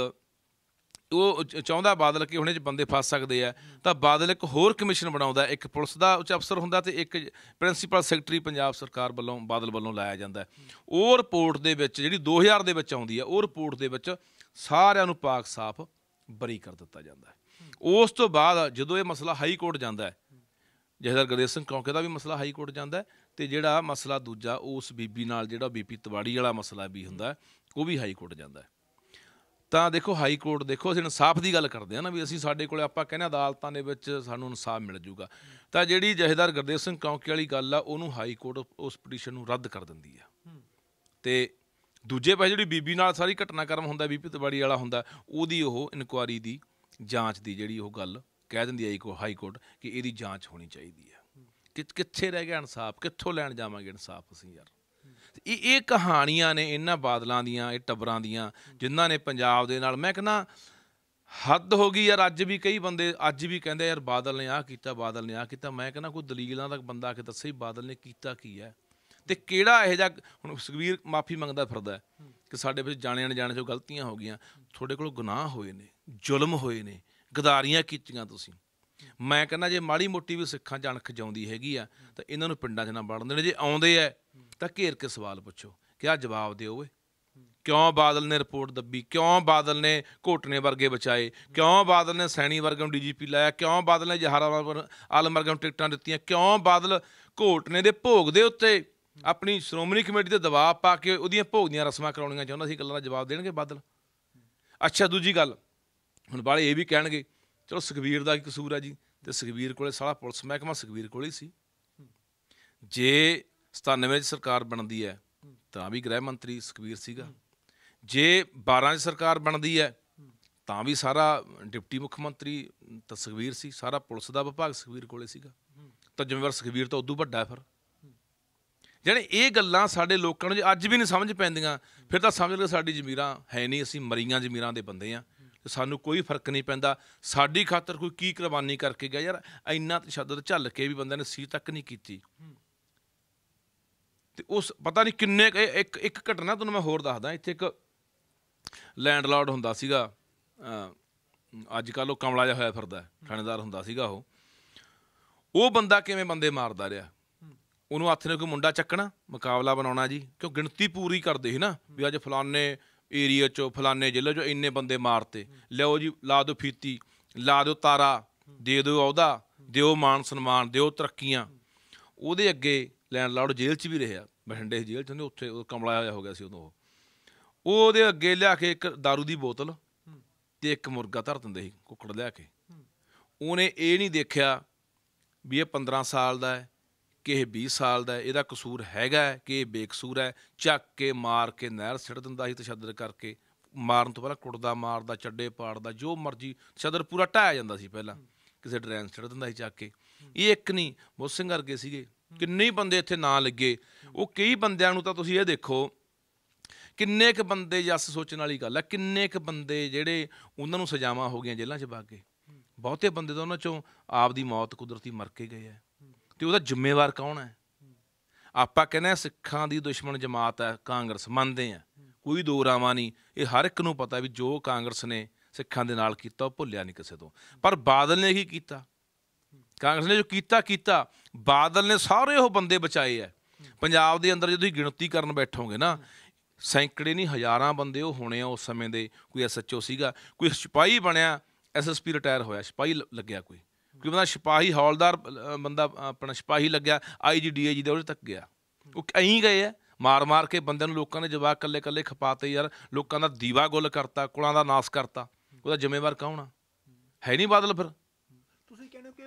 ਉਹ ਚ- ਚਾਹੁੰਦਾ ਬਾਦਲ ਕਿ ਹੁਣੇ 'ਚ ਬੰਦੇ ਫਸ ਸਕਦੇ ਆ, ਤਾਂ ਬਾਦਲ ਇੱਕ ਹੋਰ ਕਮਿਸ਼ਨ ਬਣਾਉਂਦਾ, ਇੱਕ ਪੁਲਿਸ ਦਾ ਉੱਚ ਅਫਸਰ ਹੁੰਦਾ ਤੇ ਇੱਕ ਪ੍ਰਿੰਸੀਪਲ ਸੈਕਟਰੀ ਪੰਜਾਬ ਸਰਕਾਰ ਵੱਲੋਂ ਬਾਦਲ ਵੱਲੋਂ ਲਾਇਆ ਜਾਂਦਾ। ਉਹ ਰਿਪੋਰਟ ਦੇ ਵਿੱਚ ਜਿਹੜੀ ਦੋ ਹਜ਼ਾਰ ਦੇ ਵਿੱਚ ਆਉਂਦੀ ਹੈ, ਉਹ ਰਿਪੋਰਟ ਦੇ ਵਿੱਚ ਸਾਰਿਆਂ ਨੂੰ ਪਾਕ ਸਾਫ਼ ਬਰੀ ਕਰ ਦਿੱਤਾ ਜਾਂਦਾ। ਉਸ ਤੋਂ ਬਾਅਦ ਜਦੋਂ ਇਹ ਮਸਲਾ ਹਾਈ ਕੋਰਟ ਜਾਂਦਾ ਹੈ, ਜਥੇਦਾਰ ਗੁਰਦੇਵ ਸਿੰਘ ਕੌਂਕੇ ਦਾ ਵੀ ਮਸਲਾ ਹਾਈ ਕੋਰਟ ਜਾਂਦਾ, ਤੇ ਜਿਹੜਾ ਮਸਲਾ ਦੂਜਾ ਉਸ ਬੀਬੀ ਨਾਲ ਜਿਹੜਾ ਬੀਪੀ ਤਿਵਾੜੀ ਵਾਲਾ ਮਸਲਾ ਵੀ ਹੁੰਦਾ ਉਹ ਵੀ ਹਾਈ ਕੋਰਟ ਜਾਂਦਾ। ਤਾਂ ਦੇਖੋ ਹਾਈ ਕੋਰਟ ਦੇਖੋ ਅਸੀਂ ਇਨਸਾਫ ਦੀ ਗੱਲ ਕਰਦੇ ਹਾਂ ਨਾ, ਵੀ ਅਸੀਂ ਸਾਡੇ ਕੋਲ ਆਪਾਂ ਕਹਿੰਦੇ ਅਦਾਲਤਾਂ ਦੇ ਵਿੱਚ ਸਾਨੂੰ ਇਨਸਾਫ ਮਿਲ ਜੂਗਾ, ਤਾਂ ਜਿਹੜੀ ਜਥੇਦਾਰ ਗੁਰਦੇਵ ਸਿੰਘ ਕੌਂਕੇ ਵਾਲੀ ਗੱਲ ਆ ਉਹਨੂੰ ਹਾਈ ਕੋਰਟ ਉਸ ਪਟੀਸ਼ਨ ਨੂੰ ਰੱਦ ਕਰ ਦਿੰਦੀ ਆ। ਤੇ ਦੂਜੇ ਪਾਸੇ ਜਿਹੜੀ ਬੀਬੀ ਨਾਲ ਸਾਰੀ ਘਟਨਾਕ੍ਰਮ ਹੁੰਦਾ ਬੀਪੀ ਤਿਵਾੜੀ ਵਾਲਾ ਹੁੰਦਾ, ਉਹਦੀ ਉਹ ਇਨਕੁਆਰੀ ਦੀ ਜਾਂਚ ਦੀ ਜਿਹੜੀ ਉਹ ਗੱਲ ਕਹਿ ਦਿੰਦੀ ਹੈ ਕੋ ਹਾਈ ਕੋਰਟ ਕਿ ਇਹਦੀ ਜਾਂਚ ਹੋਣੀ ਚਾਹੀਦੀ ਹੈ। ਕਿ ਕਿੱਥੇ ਰਹਿ ਗਿਆ ਇਨਸਾਫ, ਕਿੱਥੋਂ ਲੈਣ ਜਾਵਾਂਗੇ ਇਨਸਾਫ ਅਸੀਂ ਯਾਰ। ਇਹ ਇਹ ਕਹਾਣੀਆਂ ਨੇ ਇਹਨਾਂ ਬਾਦਲਾਂ ਦੀਆਂ, ਇਹ ਟੱਬਰਾਂ ਦੀਆਂ, ਜਿਨ੍ਹਾਂ ਨੇ ਪੰਜਾਬ ਦੇ ਨਾਲ, ਮੈਂ ਕਹਿੰਦਾ ਹੱਦ ਹੋ ਗਈ ਯਾਰ। ਅੱਜ ਵੀ ਕਈ ਬੰਦੇ ਅੱਜ ਵੀ ਕਹਿੰਦੇ ਯਾਰ ਬਾਦਲ ਨੇ ਆਹ ਕੀਤਾ, ਬਾਦਲ ਨੇ ਆਹ ਕੀਤਾ। ਮੈਂ ਕਹਿੰਦਾ ਕੋਈ ਦਲੀਲਾਂ ਦਾ ਬੰਦਾ ਆ ਕੇ ਦੱਸੇ ਹੀ ਬਾਦਲ ਨੇ ਕੀਤਾ ਕੀ ਹੈ ਤੇ ਕਿਹੜਾ ਇਹੋ ਜਿਹਾ। ਹੁਣ ਸੁਖਬੀਰ ਮਾਫੀ ਮੰਗਦਾ ਫਿਰਦਾ ਕਿ ਸਾਡੇ ਵਿੱਚ ਜਾਣੇ ਅਣਜਾਣੇ 'ਚੋਂ ਗਲਤੀਆਂ ਹੋ ਗਈਆਂ, ਤੁਹਾਡੇ ਕੋਲ ਗੁਨਾਹ ਹੋਏ ਨੇ, ਜ਼ੁਲਮ ਹੋਏ ਨੇ, ਗਦਾਰੀਆਂ ਕੀਤੀਆਂ ਤੁਸੀਂ। ਮੈਂ ਕਹਿੰਦਾ ਜੇ ਮਾੜੀ ਮੋਟੀ ਵੀ ਸਿੱਖਾਂ 'ਚ ਅਣਖ ਜਾਉਂਦੀ ਹੈਗੀ ਆ ਤਾਂ ਇਹਨਾਂ ਨੂੰ ਪਿੰਡਾਂ 'ਚ ਨਾ ਵੜਨ ਦੇਣ। ਜੇ ਆਉਂਦੇ ਹੈ ਤਾਂ ਘੇਰ ਕੇ ਸਵਾਲ ਪੁੱਛੋ ਕਿ ਆਹ ਜਵਾਬ ਦਿਓ ਓਏ, ਕਿਉਂ ਬਾਦਲ ਨੇ ਰਿਪੋਰਟ ਦੱਬੀ, ਕਿਉਂ ਬਾਦਲ ਨੇ ਘੋਟਨੇ ਵਰਗੇ ਬਚਾਏ, ਕਿਉਂ ਬਾਦਲ ਨੇ ਸੈਣੀ ਵਰਗੇ ਨੂੰ ਡੀ ਜੀ ਪੀ ਲਾਇਆ, ਕਿਉਂ ਬਾਦਲ ਨੇ ਜਹਾਰਾ ਆਲਮ ਵਰਗੇ ਨੂੰ ਟਿਕਟਾਂ ਦਿੱਤੀਆਂ, ਕਿਉਂ ਬਾਦਲ ਘੋਟਨੇ ਦੇ ਭੋਗ ਦੇ ਉੱਤੇ ਆਪਣੀ ਸ਼੍ਰੋਮਣੀ ਕਮੇਟੀ 'ਤੇ ਦਬਾਅ ਪਾ ਕੇ ਉਹਦੀਆਂ ਭੋਗ ਦੀਆਂ ਰਸਮਾਂ ਕਰਾਉਣੀਆਂ ਚਾਹੁੰਦਾ ਸੀ। ਗੱਲਾਂ ਦਾ ਜਵਾਬ ਦੇਣਗੇ ਬਾਦਲ। ਅੱਛਾ ਦੂਜੀ ਗੱਲ, ਹੁਣ ਵਾਲੇ ਇਹ ਵੀ ਕਹਿਣਗੇ ਚਲੋ ਸੁਖਬੀਰ ਦਾ ਕੀ ਕਸੂਰ ਹੈ ਜੀ, ਤੇ ਸੁਖਬੀਰ ਕੋਲੇ ਸਾਰਾ ਪੁਲਿਸ ਮਹਿਕਮਾ ਸੁਖਬੀਰ ਕੋਲ ਹੀ ਸੀ। ਜੇ ਸਤਾਨਵੇਂ 'ਚ ਸਰਕਾਰ ਬਣਦੀ ਹੈ ਤਾਂ ਵੀ ਗ੍ਰਹਿ ਮੰਤਰੀ ਸੁਖਬੀਰ ਸੀਗਾ, ਜੇ ਬਾਰਾਂ 'ਚ ਸਰਕਾਰ ਬਣਦੀ ਹੈ ਤਾਂ ਵੀ ਸਾਰਾ ਡਿਪਟੀ ਮੁੱਖ ਮੰਤਰੀ ਤਾਂ ਸੁਖਬੀਰ ਸੀ, ਸਾਰਾ ਪੁਲਿਸ ਦਾ ਵਿਭਾਗ ਸੁਖਬੀਰ ਕੋਲੇ ਸੀਗਾ। ਤਾਂ ਜ਼ਿੰਮੇਵਾਰ ਸੁਖਬੀਰ ਤਾਂ ਉਦੋਂ ਵੱਡਾ ਫਿਰ। ਜਿਹੜੇ ਇਹ ਗੱਲਾਂ ਸਾਡੇ ਲੋਕਾਂ ਨੂੰ ਜੇ ਅੱਜ ਵੀ ਨਹੀਂ ਸਮਝ ਪੈਂਦੀਆਂ, ਫਿਰ ਤਾਂ ਸਮਝ ਲਓ ਸਾਡੀ ਜ਼ਮੀਰਾਂ ਹੈ ਨਹੀਂ, ਅਸੀਂ ਮਰੀਆਂ ਜ਼ਮੀਰਾਂ ਦੇ ਬੰਦੇ ਹਾਂ ਤੇ ਸਾਨੂੰ ਕੋਈ ਫਰਕ ਨਹੀਂ ਪੈਂਦਾ। ਸਾਡੀ ਖਾਤਰ ਕੋਈ ਕੀ ਕੁਰਬਾਨੀ ਕਰਕੇ ਗਿਆ ਯਾਰ, ਇੰਨਾ ਤਸ਼ੱਦਦ ਝੱਲ ਕੇ ਵੀ ਬੰਦਿਆਂ ਨੇ ਸੀ ਤੱਕ ਨਹੀਂ ਕੀਤੀ। ਤੇ ਉਸ ਪਤਾ ਨਹੀਂ ਕਿੰਨੇ ਇੱਕ ਇੱਕ ਘਟਨਾ ਤੁਹਾਨੂੰ ਮੈਂ ਹੋਰ ਦੱਸਦਾ। ਇੱਥੇ ਇੱਕ ਲੈਂਡਲਾਰਡ ਹੁੰਦਾ ਸੀਗਾ, ਅੱਜ ਕੱਲ੍ਹ ਉਹ ਕਮਲਾ ਜਿਹਾ ਹੋਇਆ ਫਿਰਦਾ, ਥਾਣੇਦਾਰ ਹੁੰਦਾ ਸੀਗਾ ਉਹ। ਉਹ ਬੰਦਾ ਕਿਵੇਂ ਬੰਦੇ ਮਾਰਦਾ ਰਿਹਾ, ਉਹਨੂੰ ਹੱਥ ਨੇ ਕੋਈ ਮੁੰਡਾ ਚੱਕਣਾ, ਮੁਕਾਬਲਾ ਬਣਾਉਣਾ ਜੀ, ਕਿਉਂ ਗਿਣਤੀ ਪੂਰੀ ਕਰਦੇ ਸੀ ਨਾ ਵੀ ਅੱਜ ਫਲਾਨੇ ਏਰੀਏ 'ਚੋਂ ਫਲਾਨੇ ਜ਼ਿਲ੍ਹੇ 'ਚੋਂ ਇੰਨੇ ਬੰਦੇ ਮਾਰਤੇ, ਲਿਆਓ ਜੀ ਲਾ ਦਿਓ ਫੀਤੀ, ਲਾ ਦਿਓ ਤਾਰਾ, ਦੇ ਦਿਓ ਅਹੁਦਾ, ਦਿਓ ਮਾਣ ਸਨਮਾਨ, ਦਿਓ ਤਰੱਕੀਆਂ। ਉਹਦੇ ਅੱਗੇ ਲੈਂਡਲਾਰਡ ਜੇਲ੍ਹ 'ਚ ਵੀ ਰਿਹਾ, ਬਠਿੰਡੇ ਜੇਲ੍ਹ 'ਚ, ਉੱਥੇ ਉਹ ਕਮਲਾ ਜਿਹਾ ਹੋ ਗਿਆ ਸੀ ਉਦੋਂ। ਉਹ ਉਹਦੇ ਅੱਗੇ ਲਿਆ ਕੇ ਇੱਕ ਦਾਰੂ ਦੀ ਬੋਤਲ ਤੇ ਇੱਕ ਮੁਰਗਾ ਧਰ ਦਿੰਦੇ ਸੀ, ਕੁੱਕੜ ਲਿਆ ਕੇ। ਉਹਨੇ ਇਹ ਨਹੀਂ ਦੇਖਿਆ ਵੀ ਇਹ ਪੰਦਰਾਂ ਸਾਲ ਦਾ ਹੈ ਕਿ ਇਹ ਵੀਹ ਸਾਲ ਦਾ, ਇਹਦਾ ਕਸੂਰ ਹੈਗਾ ਕਿ ਇਹ ਬੇਕਸੂਰ ਹੈ। ਚੱਕ ਕੇ ਮਾਰ ਕੇ ਨਹਿਰ ਸਿੱਟ ਦਿੰਦਾ ਸੀ ਤਸ਼ੱਦਦ ਕਰਕੇ। ਮਾਰਨ ਤੋਂ ਪਹਿਲਾਂ ਕੁੱਟਦਾ, ਮਾਰਦਾ, ਚੱਡੇ ਪਾੜਦਾ, ਜੋ ਮਰਜ਼ੀ ਤਸ਼ੱਦਦ ਪੂਰਾ ਢਾਇਆ ਜਾਂਦਾ ਸੀ। ਪਹਿਲਾਂ ਕਿਸੇ ਡਰੈਨ ਸਿੱਟ ਦਿੰਦਾ ਸੀ ਚੱਕ ਕੇ। ਇਹ ਇੱਕ ਨਹੀਂ, ਮੁੱਤ ਸਿੰਘ ਵਰਗੇ ਸੀਗੇ, ਕਿੰਨੇ ਹੀ ਬੰਦੇ ਇੱਥੇ ਨਾਂ ਲੱਗੇ। ਉਹ ਕਈ ਬੰਦਿਆਂ ਨੂੰ ਤਾਂ ਤੁਸੀਂ ਇਹ ਦੇਖੋ ਕਿੰਨੇ ਕੁ ਬੰਦੇ, ਜੱਸ ਸੋਚਣ ਵਾਲੀ ਗੱਲ ਹੈ, ਕਿੰਨੇ ਕੁ ਬੰਦੇ ਜਿਹੜੇ ਉਹਨਾਂ ਨੂੰ ਸਜ਼ਾਵਾਂ ਹੋ ਗਈਆਂ ਜੇਲ੍ਹਾਂ 'ਚ ਵਗ ਗਏ। ਬਹੁਤੇ ਬੰਦੇ ਤਾਂ ਉਹਨਾਂ 'ਚੋਂ ਆਪ ਦੀ ਮੌਤ ਕੁਦਰਤੀ ਮਰ ਕੇ ਗਏ ਹੈ। ਤੇ ਉਹਦਾ ਜ਼ਿੰਮੇਵਾਰ ਕੌਣ ਹੈ? ਆਪਾਂ ਕਹਿੰਦੇ ਹਾਂ ਸਿੱਖਾਂ ਦੀ ਦੁਸ਼ਮਣ ਜਮਾਤ ਹੈ ਕਾਂਗਰਸ, ਮੰਨਦੇ ਹਾਂ, ਕੋਈ ਦੋ ਰਾਵਾਂ ਨਹੀਂ। ਇਹ ਹਰ ਇੱਕ ਨੂੰ ਪਤਾ ਵੀ ਜੋ ਕਾਂਗਰਸ ਨੇ ਸਿੱਖਾਂ ਦੇ ਨਾਲ ਕੀਤਾ ਉਹ ਭੁੱਲਿਆ ਨਹੀਂ ਕਿਸੇ ਤੋਂ। ਪਰ ਬਾਦਲ ਨੇ ਕੀ ਕੀਤਾ? ਕਾਂਗਰਸ ਨੇ ਜੋ ਕੀਤਾ ਕੀਤਾ, ਬਾਦਲ ਨੇ ਸਾਰੇ ਉਹ ਬੰਦੇ ਬਚਾਏ ਹੈ। ਪੰਜਾਬ ਦੇ ਅੰਦਰ ਜਦੋਂ ਤੁਸੀਂ ਗਿਣਤੀ ਕਰਨ ਬੈਠੋਗੇ ਨਾ, ਸੈਂਕੜੇ ਨਹੀਂ ਹਜ਼ਾਰਾਂ ਬੰਦੇ ਉਹ ਹੋਣੇ ਆ ਉਸ ਸਮੇਂ ਦੇ। ਕੋਈ ਐਸ ਐਚ ਓ ਸੀਗਾ, ਕੋਈ ਸਿਪਾਹੀ ਬਣਿਆ, ਐਸ ਐਸ ਪੀ ਰਿਟਾਇਰ ਹੋਇਆ, ਸਿਪਾਹੀ ਲੱਗਿਆ, ਕੋਈ ਕੋਈ ਬੰਦਾ ਸਿਪਾਹੀ ਹੌਲਦਾਰ ਬੰਦਾ ਆਪਣਾ ਸਿਪਾਹੀ ਲੱਗਿਆ, ਆਈ ਜੀ ਡੀ ਆਈ ਜੀ ਦੇ ਉਹਦੇ ਤੱਕ ਗਿਆ। ਉਹ ਐਂ ਗਏ ਆ ਮਾਰ ਮਾਰ ਕੇ ਬੰਦਿਆਂ ਨੂੰ। ਲੋਕਾਂ ਨੇ ਜਵਾਕ ਇਕੱਲੇ ਇਕੱਲੇ ਖਪਾਤੇ ਯਾਰ, ਲੋਕਾਂ ਦਾ ਦੀਵਾ ਗੁੱਲ ਕਰਤਾ, ਕੁਲਾਂ ਦਾ ਨਾਸ ਕਰਤਾ। ਉਹਦਾ ਜ਼ਿੰਮੇਵਾਰ ਕੌਣ ਆ? ਹੈ ਨਹੀਂ ਬਾਦਲ। ਫਿਰ
ਤੁਸੀਂ ਕਹਿੰਦੇ ਹੋ ਕਿ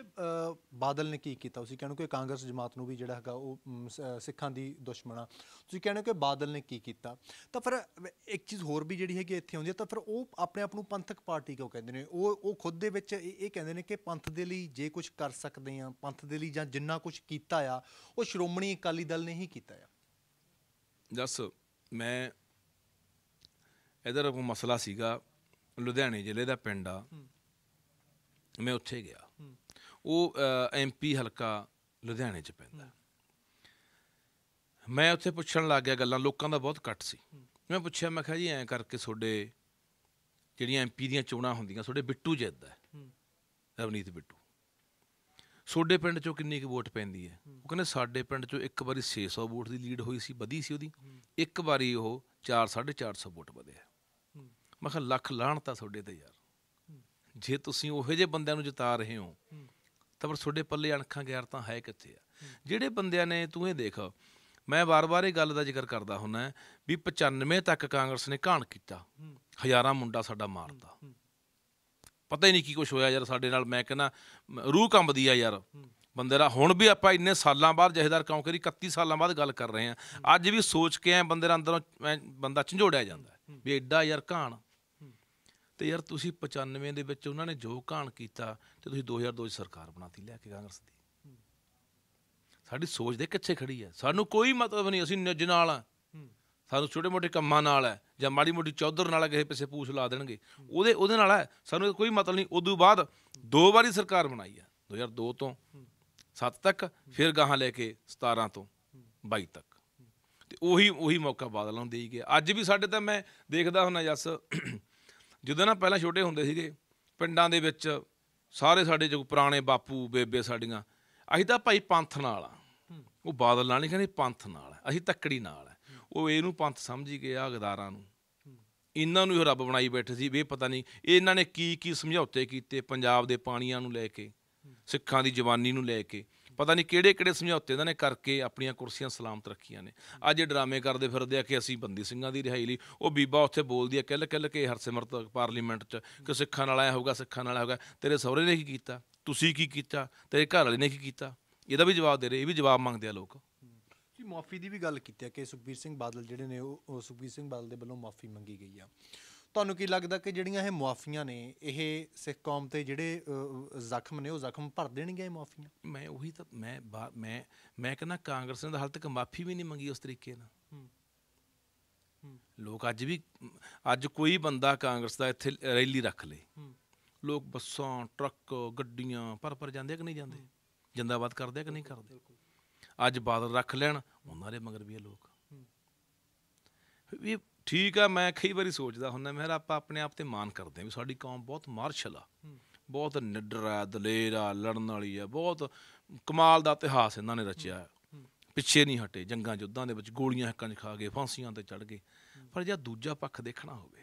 ਅ, ਬਾਦਲ ਨੇ ਕੀ ਕੀਤਾ? ਤੁਸੀਂ ਕਹਿੰਦੇ ਕਿ ਕਾਂਗਰਸ ਜਮਾਤ ਨੂੰ ਵੀ ਜਿਹੜਾ ਹੈਗਾ ਉਹ ਮ, ਸ- ਸਿੱਖਾਂ ਦੀ ਦੁਸ਼ਮਣ ਆ, ਤੁਸੀਂ ਕਹਿੰਦੇ ਕਿ ਬਾਦਲ ਨੇ ਕੀ ਕੀਤਾ? ਤਾਂ ਫਿਰ ਇੱਕ ਚੀਜ਼ ਹੋਰ ਵੀ ਜਿਹੜੀ ਹੈਗੀ ਇੱਥੇ ਆਉਂਦੀ ਹੈ, ਤਾਂ ਫਿਰ ਉਹ ਆਪਣੇ ਆਪ ਨੂੰ ਪੰਥਕ ਪਾਰਟੀ ਕਿਉਂ ਕਹਿੰਦੇ ਨੇ? ਉਹ ਉਹ ਖੁਦ ਦੇ ਵਿੱਚ ਇਹ ਇਹ ਕਹਿੰਦੇ ਨੇ ਕਿ ਪੰਥ ਦੇ ਲਈ ਜੇ ਕੁਝ ਕਰ ਸਕਦੇ ਆ, ਪੰਥ ਦੇ ਲਈ ਜਾਂ ਜਿੰਨਾ ਕੁਝ ਕੀਤਾ ਆ ਉਹ ਸ਼੍ਰੋਮਣੀ ਅਕਾਲੀ ਦਲ ਨੇ ਹੀ ਕੀਤਾ ਆ।
ਜਸ ਮੈਂ ਇਧਰ ਕੋਈ ਮਸਲਾ ਸੀਗਾ, ਲੁਧਿਆਣੇ ਜ਼ਿਲ੍ਹੇ ਦਾ ਪਿੰਡ ਆ, ਮੈਂ ਉੱਥੇ ਗਿਆ। ਉਹ ਐਮ ਪੀ ਹਲਕਾ ਲੁਧਿਆਣੇ 'ਚ ਪੈਂਦਾ। ਮੈਂ ਉੱਥੇ ਪੁੱਛਣ ਲੱਗ ਗਿਆ ਗੱਲਾਂ, ਲੋਕਾਂ ਦਾ ਬਹੁਤ ਇਕੱਠ ਸੀ। ਮੈਂ ਪੁੱਛਿਆ, ਮੈਂ ਕਿਹਾ ਜੀ ਐਂ ਕਰਕੇ ਤੁਹਾਡੇ ਜਿਹੜੀਆਂ ਐਮ ਪੀ ਦੀਆਂ ਚੋਣਾਂ ਹੁੰਦੀਆਂ, ਤੁਹਾਡੇ ਬਿੱਟੂ ਜਿੱਤਦਾ, ਰਵਨੀਤ ਬਿੱਟੂ, ਤੁਹਾਡੇ ਪਿੰਡ 'ਚੋਂ ਕਿੰਨੀ ਕੁ ਵੋਟ ਪੈਂਦੀ ਹੈ? ਉਹ ਕਹਿੰਦੇ ਸਾਡੇ ਪਿੰਡ 'ਚੋਂ ਇੱਕ ਵਾਰੀ ਛੇ ਸੌ ਵੋਟ ਦੀ ਲੀਡ ਹੋਈ ਸੀ, ਵਧੀ ਸੀ ਉਹਦੀ, ਇੱਕ ਵਾਰੀ ਉਹ ਚਾਰ ਸਾਢੇ ਚਾਰ ਸੌ ਵੋਟ ਵਧਿਆ। ਮੈਂ ਕਿਹਾ ਲੱਖ ਲਾਹਣਤ ਆ ਤੁਹਾਡੇ ਤੇ ਯਾਰ, ਜੇ ਤੁਸੀਂ ਉਹੋ ਜਿਹੇ ਬੰਦਿਆਂ ਨੂੰ ਜਿਤਾ ਰਹੇ ਹੋ ਤਾਂ ਪਰ ਤੁਹਾਡੇ ਪੱਲੇ ਅਣਖਾਂ ਗੈਰ ਤਾਂ ਹੈ ਕਿੱਥੇ ਆ? ਜਿਹੜੇ ਬੰਦਿਆਂ ਨੇ, ਤੂੰ ਇਹ ਦੇਖ, ਮੈਂ ਵਾਰ ਵਾਰ ਇਹ ਗੱਲ ਦਾ ਜ਼ਿਕਰ ਕਰਦਾ ਹੁੰਦਾ ਵੀ ਪਚਾਨਵੇਂ ਤੱਕ ਕਾਂਗਰਸ ਨੇ ਘਾਣ ਕੀਤਾ, ਹਜ਼ਾਰਾਂ ਮੁੰਡਾ ਸਾਡਾ ਮਾਰਤਾ, ਪਤਾ ਹੀ ਨਹੀਂ ਕੀ ਕੁਛ ਹੋਇਆ ਯਾਰ ਸਾਡੇ ਨਾਲ। ਮੈਂ ਕਹਿੰਦਾ ਰੂਹ ਕੰਬਦੀ ਆ ਯਾਰ ਬੰਦੇ ਦਾ। ਹੁਣ ਵੀ ਆਪਾਂ ਇੰਨੇ ਸਾਲਾਂ ਬਾਅਦ ਜਥੇਦਾਰ ਕਿਉਂ ਕਰੀ ਇਕੱਤੀ ਸਾਲਾਂ ਬਾਅਦ ਗੱਲ ਕਰ ਰਹੇ ਹਾਂ, ਅੱਜ ਵੀ ਸੋਚ ਕੇ ਐ ਬੰਦੇ ਦਾ ਅੰਦਰੋਂ ਬੰਦਾ ਝੰਜੋੜਿਆ ਜਾਂਦਾ ਵੀ ਐਡਾ ਯਾਰ ਘਾਣ। ਤੇ ਯਾਰ ਤੁਸੀਂ ਪਚਾਨਵੇਂ ਦੇ ਵਿੱਚ ਉਹਨਾਂ ਨੇ ਜੋ ਘਾਣ ਕੀਤਾ ਤੇ ਤੁਸੀਂ ਦੋ ਹਜ਼ਾਰ ਦੋ 'ਚ ਸਰਕਾਰ ਬਣਾਤੀ ਲਿਆ ਕੇ ਕਾਂਗਰਸ ਦੀ। ਸਾਡੀ ਸੋਚ ਦੇ ਕਿੱਥੇ ਖੜੀ ਹੈ? ਸਾਨੂੰ ਕੋਈ ਮਤਲਬ ਨਹੀਂ, ਅਸੀਂ ਨਿੱਜ ਨਾਲ ਆ, ਸਾਨੂੰ ਛੋਟੇ ਮੋਟੇ ਕੰਮਾਂ ਨਾਲ ਹੈ ਜਾਂ ਮਾੜੀ ਮੋਟੀ ਚੌਧਰ ਨਾਲ ਕਿਸੇ ਪਿੱਛੇ ਪੂਛ ਲਾ ਦੇਣਗੇ, ਉਹਦੇ ਉਹਦੇ ਨਾਲ ਹੈ, ਸਾਨੂੰ ਕੋਈ ਮਤਲਬ ਨਹੀਂ। ਉਦੋਂ ਬਾਅਦ ਦੋ ਵਾਰੀ ਸਰਕਾਰ ਬਣਾਈ ਆ, ਦੋ ਹਜ਼ਾਰ ਦੋ ਤੋਂ ਸੱਤ ਤੱਕ, ਫਿਰ ਗਾਹਾਂ ਲੈ ਕੇ ਸਤਾਰਾਂ ਤੋਂ ਬਾਈ ਤੱਕ, ਤੇ ਉਹੀ ਉਹੀ ਮੌਕਾ ਬਾਦਲਾਂ ਨੂੰ ਦੇਈ ਗਿਆ। ਅੱਜ ਵੀ ਸਾਡੇ ਤਾਂ ਮੈਂ ਦੇਖਦਾ ਹੁੰਦਾ ਜੱਸ, ਜਦੋਂ ਨਾ ਪਹਿਲਾਂ ਛੋਟੇ ਹੁੰਦੇ ਸੀਗੇ ਪਿੰਡਾਂ ਦੇ ਵਿੱਚ, ਸਾਰੇ ਸਾਡੇ ਜੋ ਪੁਰਾਣੇ ਬਾਪੂ ਬੇਬੇ ਸਾਡੀਆਂ, ਅਸੀਂ ਤਾਂ ਭਾਈ ਪੰਥ ਨਾਲ ਆ, ਉਹ ਬਾਦਲ ਨਾਲ ਨਹੀਂ ਕਹਿੰਦੇ, ਪੰਥ ਨਾਲ, ਅਸੀਂ ਤੱਕੜੀ ਨਾਲ ਹੈ। ਉਹ ਇਹਨੂੰ ਪੰਥ ਸਮਝੀ ਗਏ ਆ ਗਦਾਰਾਂ ਨੂੰ, ਇਹਨਾਂ ਨੂੰ ਇਹ ਰੱਬ ਬਣਾਈ ਬੈਠੇ ਸੀ ਵੀ ਇਹ ਪਤਾ ਨਹੀਂ ਇਹਨਾਂ ਨੇ ਕੀ ਕੀ ਸਮਝੌਤੇ ਕੀਤੇ, ਪੰਜਾਬ ਦੇ ਪਾਣੀਆਂ ਨੂੰ ਲੈ ਕੇ, ਸਿੱਖਾਂ ਦੀ ਜਵਾਨੀ ਨੂੰ ਲੈ ਕੇ, ਪਤਾ ਨਹੀਂ ਕਿਹੜੇ ਕਿਹੜੇ ਸਮਝੌਤੇ ਇਹਨਾਂ ਨੇ ਕਰਕੇ ਆਪਣੀਆਂ ਕੁਰਸੀਆਂ ਸਲਾਮਤ ਰੱਖੀਆਂ ਨੇ। ਅੱਜ ਇਹ ਡਰਾਮੇ ਕਰਦੇ ਫਿਰਦੇ ਆ ਕਿ ਅਸੀਂ ਬੰਦੀ ਸਿੰਘਾਂ ਦੀ ਰਿਹਾਈ ਲਈ, ਉਹ ਬੀਬਾ ਉੱਥੇ ਬੋਲਦੀ ਆ ਕਿੱਲ ਕਿੱਲ ਕੇ ਹਰਸਿਮਰਤ ਪਾਰਲੀਮੈਂਟ 'ਚ ਕਿ ਸਿੱਖਾਂ ਨਾਲ ਆਇਆ ਹੋਊਗਾ, ਸਿੱਖਾਂ ਨਾਲ ਆਇਆ ਹੋਊਗਾ। ਤੇਰੇ ਸਹੁਰੇ ਨੇ ਕੀ ਕੀਤਾ? ਤੁਸੀਂ ਕੀ ਕੀਤਾ? ਤੇਰੇ ਘਰ ਵਾਲੇ ਨੇ ਕੀ ਕੀਤਾ? ਇਹਦਾ ਵੀ ਜਵਾਬ ਦੇ ਰਹੇ, ਇਹ ਵੀ ਜਵਾਬ ਮੰਗਦੇ ਆ ਲੋਕ।
ਜੀ ਮੁਆਫੀ ਦੀ ਵੀ ਗੱਲ ਕੀਤੀ ਹੈ ਕਿ ਸੁਖਬੀਰ ਸਿੰਘ ਬਾਦਲ ਜਿਹੜੇ ਨੇ ਉਹ ਸੁਖਬੀਰ ਸਿੰਘ ਬਾਦਲ ਦੇ ਵੱਲੋਂ ਮੁਆਫੀ ਮੰਗੀ ਗਈ ਆ। ਤੁਹਾਨੂੰ ਕੀ ਲੱਗਦਾ ਕਿ ਜਿਹੜੀਆਂ ਇਹ ਮੁਆਫੀਆਂ ਨੇ ਇਹ ਸਿੱਖ ਕੌਮ 'ਤੇ ਜਿਹੜੇ ਜ਼ਖਮ ਨੇ ਉਹ ਜ਼ਖਮ ਭਰ ਦੇਣਗੀਆਂ ਇਹ ਮੁਆਫੀਆਂ?
ਮੈਂ ਉਹੀ ਤਾਂ ਮੈਂ ਬਾ ਮੈਂ ਮੈਂ ਕਹਿੰਦਾ ਕਾਂਗਰਸ ਨੇ ਤਾਂ ਹਾਲੇ ਤੱਕ ਮਾਫੀ ਵੀ ਨਹੀਂ ਮੰਗੀ ਉਸ ਤਰੀਕੇ ਨਾਲ। ਲੋਕ ਅੱਜ ਵੀ, ਅੱਜ ਕੋਈ ਬੰਦਾ ਕਾਂਗਰਸ ਦਾ ਇੱਥੇ ਰੈਲੀ ਰੱਖ ਲੇ, ਲੋਕ ਬੱਸਾਂ ਟਰੱਕ ਗੱਡੀਆਂ ਭਰ ਭਰ ਜਾਂਦੇ ਕਿ ਨਹੀਂ ਜਾਂਦੇ, ਜਿੰਦਾਬਾਦ ਕਰਦੇ ਕਿ ਨਹੀਂ ਕਰਦੇ? ਅੱਜ ਬਾਦਲ ਰੱਖ ਲੈਣ, ਉਹਨਾਂ ਦੇ ਮਗਰ ਵੀ ਇਹ ਲੋਕ ਵੀ ਠੀਕ ਆ। ਮੈਂ ਕਈ ਵਾਰੀ ਸੋਚਦਾ ਹੁੰਦਾ, ਮੈਂ ਆਪਾਂ ਆਪਣੇ ਆਪ ਤੇ ਮਾਣ ਕਰਦੇ ਹਾਂ ਵੀ ਸਾਡੀ ਕੌਮ ਬਹੁਤ ਮਾਰਸ਼ਲ ਆ, ਬਹੁਤ ਨਿਡਰ ਆ, ਦਲੇਰ ਆ, ਲੜਨ ਵਾਲੀ ਆ, ਬਹੁਤ ਕਮਾਲ ਦਾ ਇਤਿਹਾਸ ਇਹਨਾਂ ਨੇ ਰਚਿਆ, ਪਿੱਛੇ ਨਹੀਂ ਹਟੇ, ਜੰਗਾਂ ਯੁੱਧਾਂ ਦੇ ਵਿੱਚ ਗੋਲੀਆਂ ਹੱਕਾਂ 'ਚ ਖਾ ਗਏ, ਫਾਂਸੀਆਂ 'ਤੇ ਚੜ੍ਹ ਗਏ। ਪਰ ਜੇ ਦੂਜਾ ਪੱਖ ਦੇਖਣਾ ਹੋਵੇ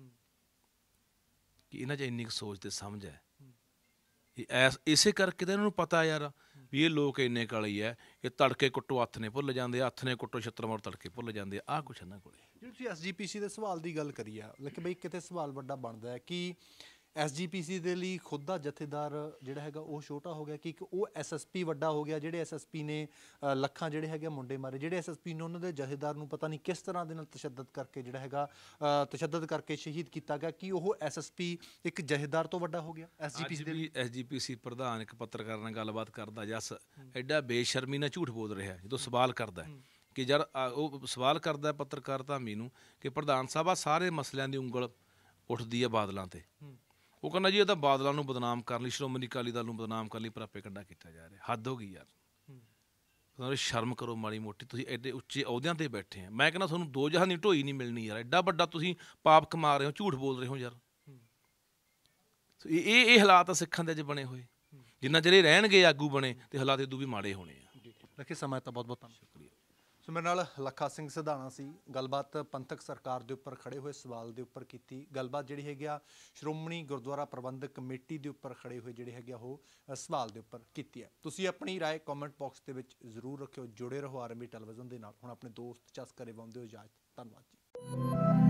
ਕਿ ਇਹਨਾਂ 'ਚ ਇੰਨੀ ਕੁ ਸੋਚ ਤੇ ਸਮਝ ਹੈ, ਐਸ ਇਸੇ ਕਰਕੇ ਤਾਂ ਇਹਨਾਂ ਨੂੰ ਪਤਾ ਯਾਰ ਵੀ ਇਹ ਲੋਕ ਇੰਨੇ ਕਾਲੇ ਹੈ, ਇਹ ਤੜਕੇ ਕੁੱਟੋ ਹੱਥ ਨੇ ਭੁੱਲ ਜਾਂਦੇ, ਹੱਥ ਨੇ ਕੁੱਟੋ ਛਿੱਤਰ ਮਾਰ ਤੜਕੇ ਭੁੱਲ ਜਾਂਦੇ, ਆਹ ਕੁਛ ਇਹਨਾਂ ਕੋਲੇ।
ਜਿਹੜੀ ਤੁਸੀਂ ਐਸ ਜੀ ਪੀ ਸੀ ਦੇ ਸਵਾਲ ਦੀ ਗੱਲ ਕਰੀ ਆ, ਲੇਕਿਨ ਬਈ ਕਿਤੇ ਸਵਾਲ ਵੱਡਾ ਬਣਦਾ ਹੈ ਕਿ ਐਸ ਜੀ ਪੀ ਸੀ ਦੇ ਲਈ ਖੁਦ ਦਾ ਜਥੇਦਾਰ ਜਿਹੜਾ ਹੈਗਾ ਉਹ ਛੋਟਾ ਹੋ ਗਿਆ ਕਿ ਇੱਕ ਉਹ ਐਸ ਐਸ ਪੀ ਵੱਡਾ ਹੋ ਗਿਆ। ਜਿਹੜੇ ਐਸ ਐਸ ਪੀ ਨੇ ਲੱਖਾਂ ਜਿਹੜੇ ਹੈਗੇ ਮੁੰਡੇ ਮਾਰੇ, ਜਿਹੜੇ ਐਸ ਐਸ ਪੀ ਨੇ ਉਹਨਾਂ ਦੇ ਜਥੇਦਾਰ ਨੂੰ ਪਤਾ ਨਹੀਂ ਕਿਸ ਤਰ੍ਹਾਂ ਦੇ ਨਾਲ ਤਸ਼ੱਦਦ ਕਰਕੇ ਜਿਹੜਾ ਹੈਗਾ ਤਸ਼ੱਦਦ ਕਰਕੇ ਸ਼ਹੀਦ ਕੀਤਾ ਗਿਆ, ਕਿ ਉਹ ਐਸ ਐਸ ਪੀ ਇੱਕ ਜਥੇਦਾਰ ਤੋਂ ਵੱਡਾ ਹੋ ਗਿਆ ਐਸ ਜੀ ਪੀ ਸੀ ਦੇ ਲਈ।
ਐਸ ਜੀ ਪੀ ਸੀ ਪ੍ਰਧਾਨ ਇੱਕ ਪੱਤਰਕਾਰ ਨਾਲ ਗੱਲਬਾਤ ਕਰਦਾ, ਜਸ ਐਡਾ ਬੇਸ਼ਰਮੀ ਨਾਲ ਝੂਠ ਬੋਲ ਰਿਹਾ ਜਦੋਂ ਸਵਾਲ ਕਰਦਾ ਕਿ ਯਾਰ, ਉਹ ਸਵਾਲ ਕਰਦਾ ਪੱਤਰਕਾਰ ਧਾਮੀ ਨੂੰ ਕਿ ਪ੍ਰਧਾਨ ਸਾਹਿਬ ਆ ਸਾਰੇ ਮਸਲਿਆਂ ਦੀ ਉਂਗਲ ਉੱਠਦੀ ਆ ਬਾਦਲਾਂ 'ਤੇ। ਉਹ ਕਹਿੰਦਾ ਜੀ ਇਹ ਤਾਂ ਬਾਦਲਾਂ ਨੂੰ ਬਦਨਾਮ ਕਰਨ ਲਈ, ਸ਼੍ਰੋਮਣੀ ਅਕਾਲੀ ਦਲ ਨੂੰ ਬਦਨਾਮ ਕਰਨ ਲਈ ਪ੍ਰਾਪੇ ਕੰਡਾ ਕੀਤਾ ਜਾ ਰਿਹਾ। ਹੱਦ ਹੋ ਗਈ ਯਾਰ, ਸ਼ਰਮ ਕਰੋ ਮਾੜੀ ਮੋਟੀ, ਤੁਸੀਂ ਐਡੇ ਉੱਚੇ ਅਹੁਦਿਆਂ 'ਤੇ ਬੈਠੇ ਆ। ਮੈਂ ਕਹਿੰਦਾ ਤੁਹਾਨੂੰ ਦੋ ਜਹਾਨ ਦੀ ਢੋਈ ਨਹੀਂ ਮਿਲਣੀ ਯਾਰ, ਐਡਾ ਵੱਡਾ ਤੁਸੀਂ ਪਾਪ ਕਮਾ ਰਹੇ ਹੋ, ਝੂਠ ਬੋਲ ਰਹੇ ਹੋ ਯਾਰ। ਇਹ ਇਹ ਹਾਲਾਤ ਆ ਸਿੱਖਾਂ ਦੇ ਅੱਜ ਬਣੇ ਹੋਏ, ਜਿੰਨਾ ਚਿਰ ਇਹ ਰਹਿਣਗੇ ਆਗੂ ਬਣੇ ਤੇ ਹਾਲਾਤ ਇਦੋਂ ਵੀ ਮਾੜੇ ਹੋਣੇ ਆ।
ਲੱਖੇ ਸਮਾਂ ਤਾਂ ਬਹੁਤ ਬਹੁਤ ਧੰਨਵਾਦ। ਸ਼ੁਕਰੀਆ। ਸੋ ਮੇਰੇ ਨਾਲ ਲੱਖਾ ਸਿੰਘ ਸਿਧਾਣਾ ਸੀ, ਗੱਲਬਾਤ ਪੰਥਕ ਸਰਕਾਰ ਦੇ ਉੱਪਰ ਖੜੇ ਹੋਏ ਸਵਾਲ ਦੇ ਉੱਪਰ ਕੀਤੀ। ਗੱਲਬਾਤ ਜਿਹੜੀ ਹੈਗੀ ਆ ਸ਼੍ਰੋਮਣੀ ਗੁਰਦੁਆਰਾ ਪ੍ਰਬੰਧਕ ਕਮੇਟੀ ਦੇ ਉੱਪਰ ਖੜੇ ਹੋਏ ਜਿਹੜੇ ਹੈਗੇ ਆ ਉਹ ਸਵਾਲ ਦੇ ਉੱਪਰ ਕੀਤੀ ਹੈ। ਤੁਸੀਂ ਆਪਣੀ ਰਾਏ ਕਮੈਂਟ ਬਾਕਸ ਦੇ ਵਿੱਚ ਜ਼ਰੂਰ ਰੱਖਿਓ। ਜੁੜੇ ਰਹੋ ਆਰ ਐਮ ਬੀ ਟੈਲੀਵਿਜ਼ਨ ਦੇ ਨਾਲ। ਹੁਣ ਆਪਣੇ ਦੋਸਤ ਚਸ ਕਰੇ ਪਾਉਂਦੇ ਹੋ ਇਜਾਜ਼ਤ। ਧੰਨਵਾਦ ਜੀ।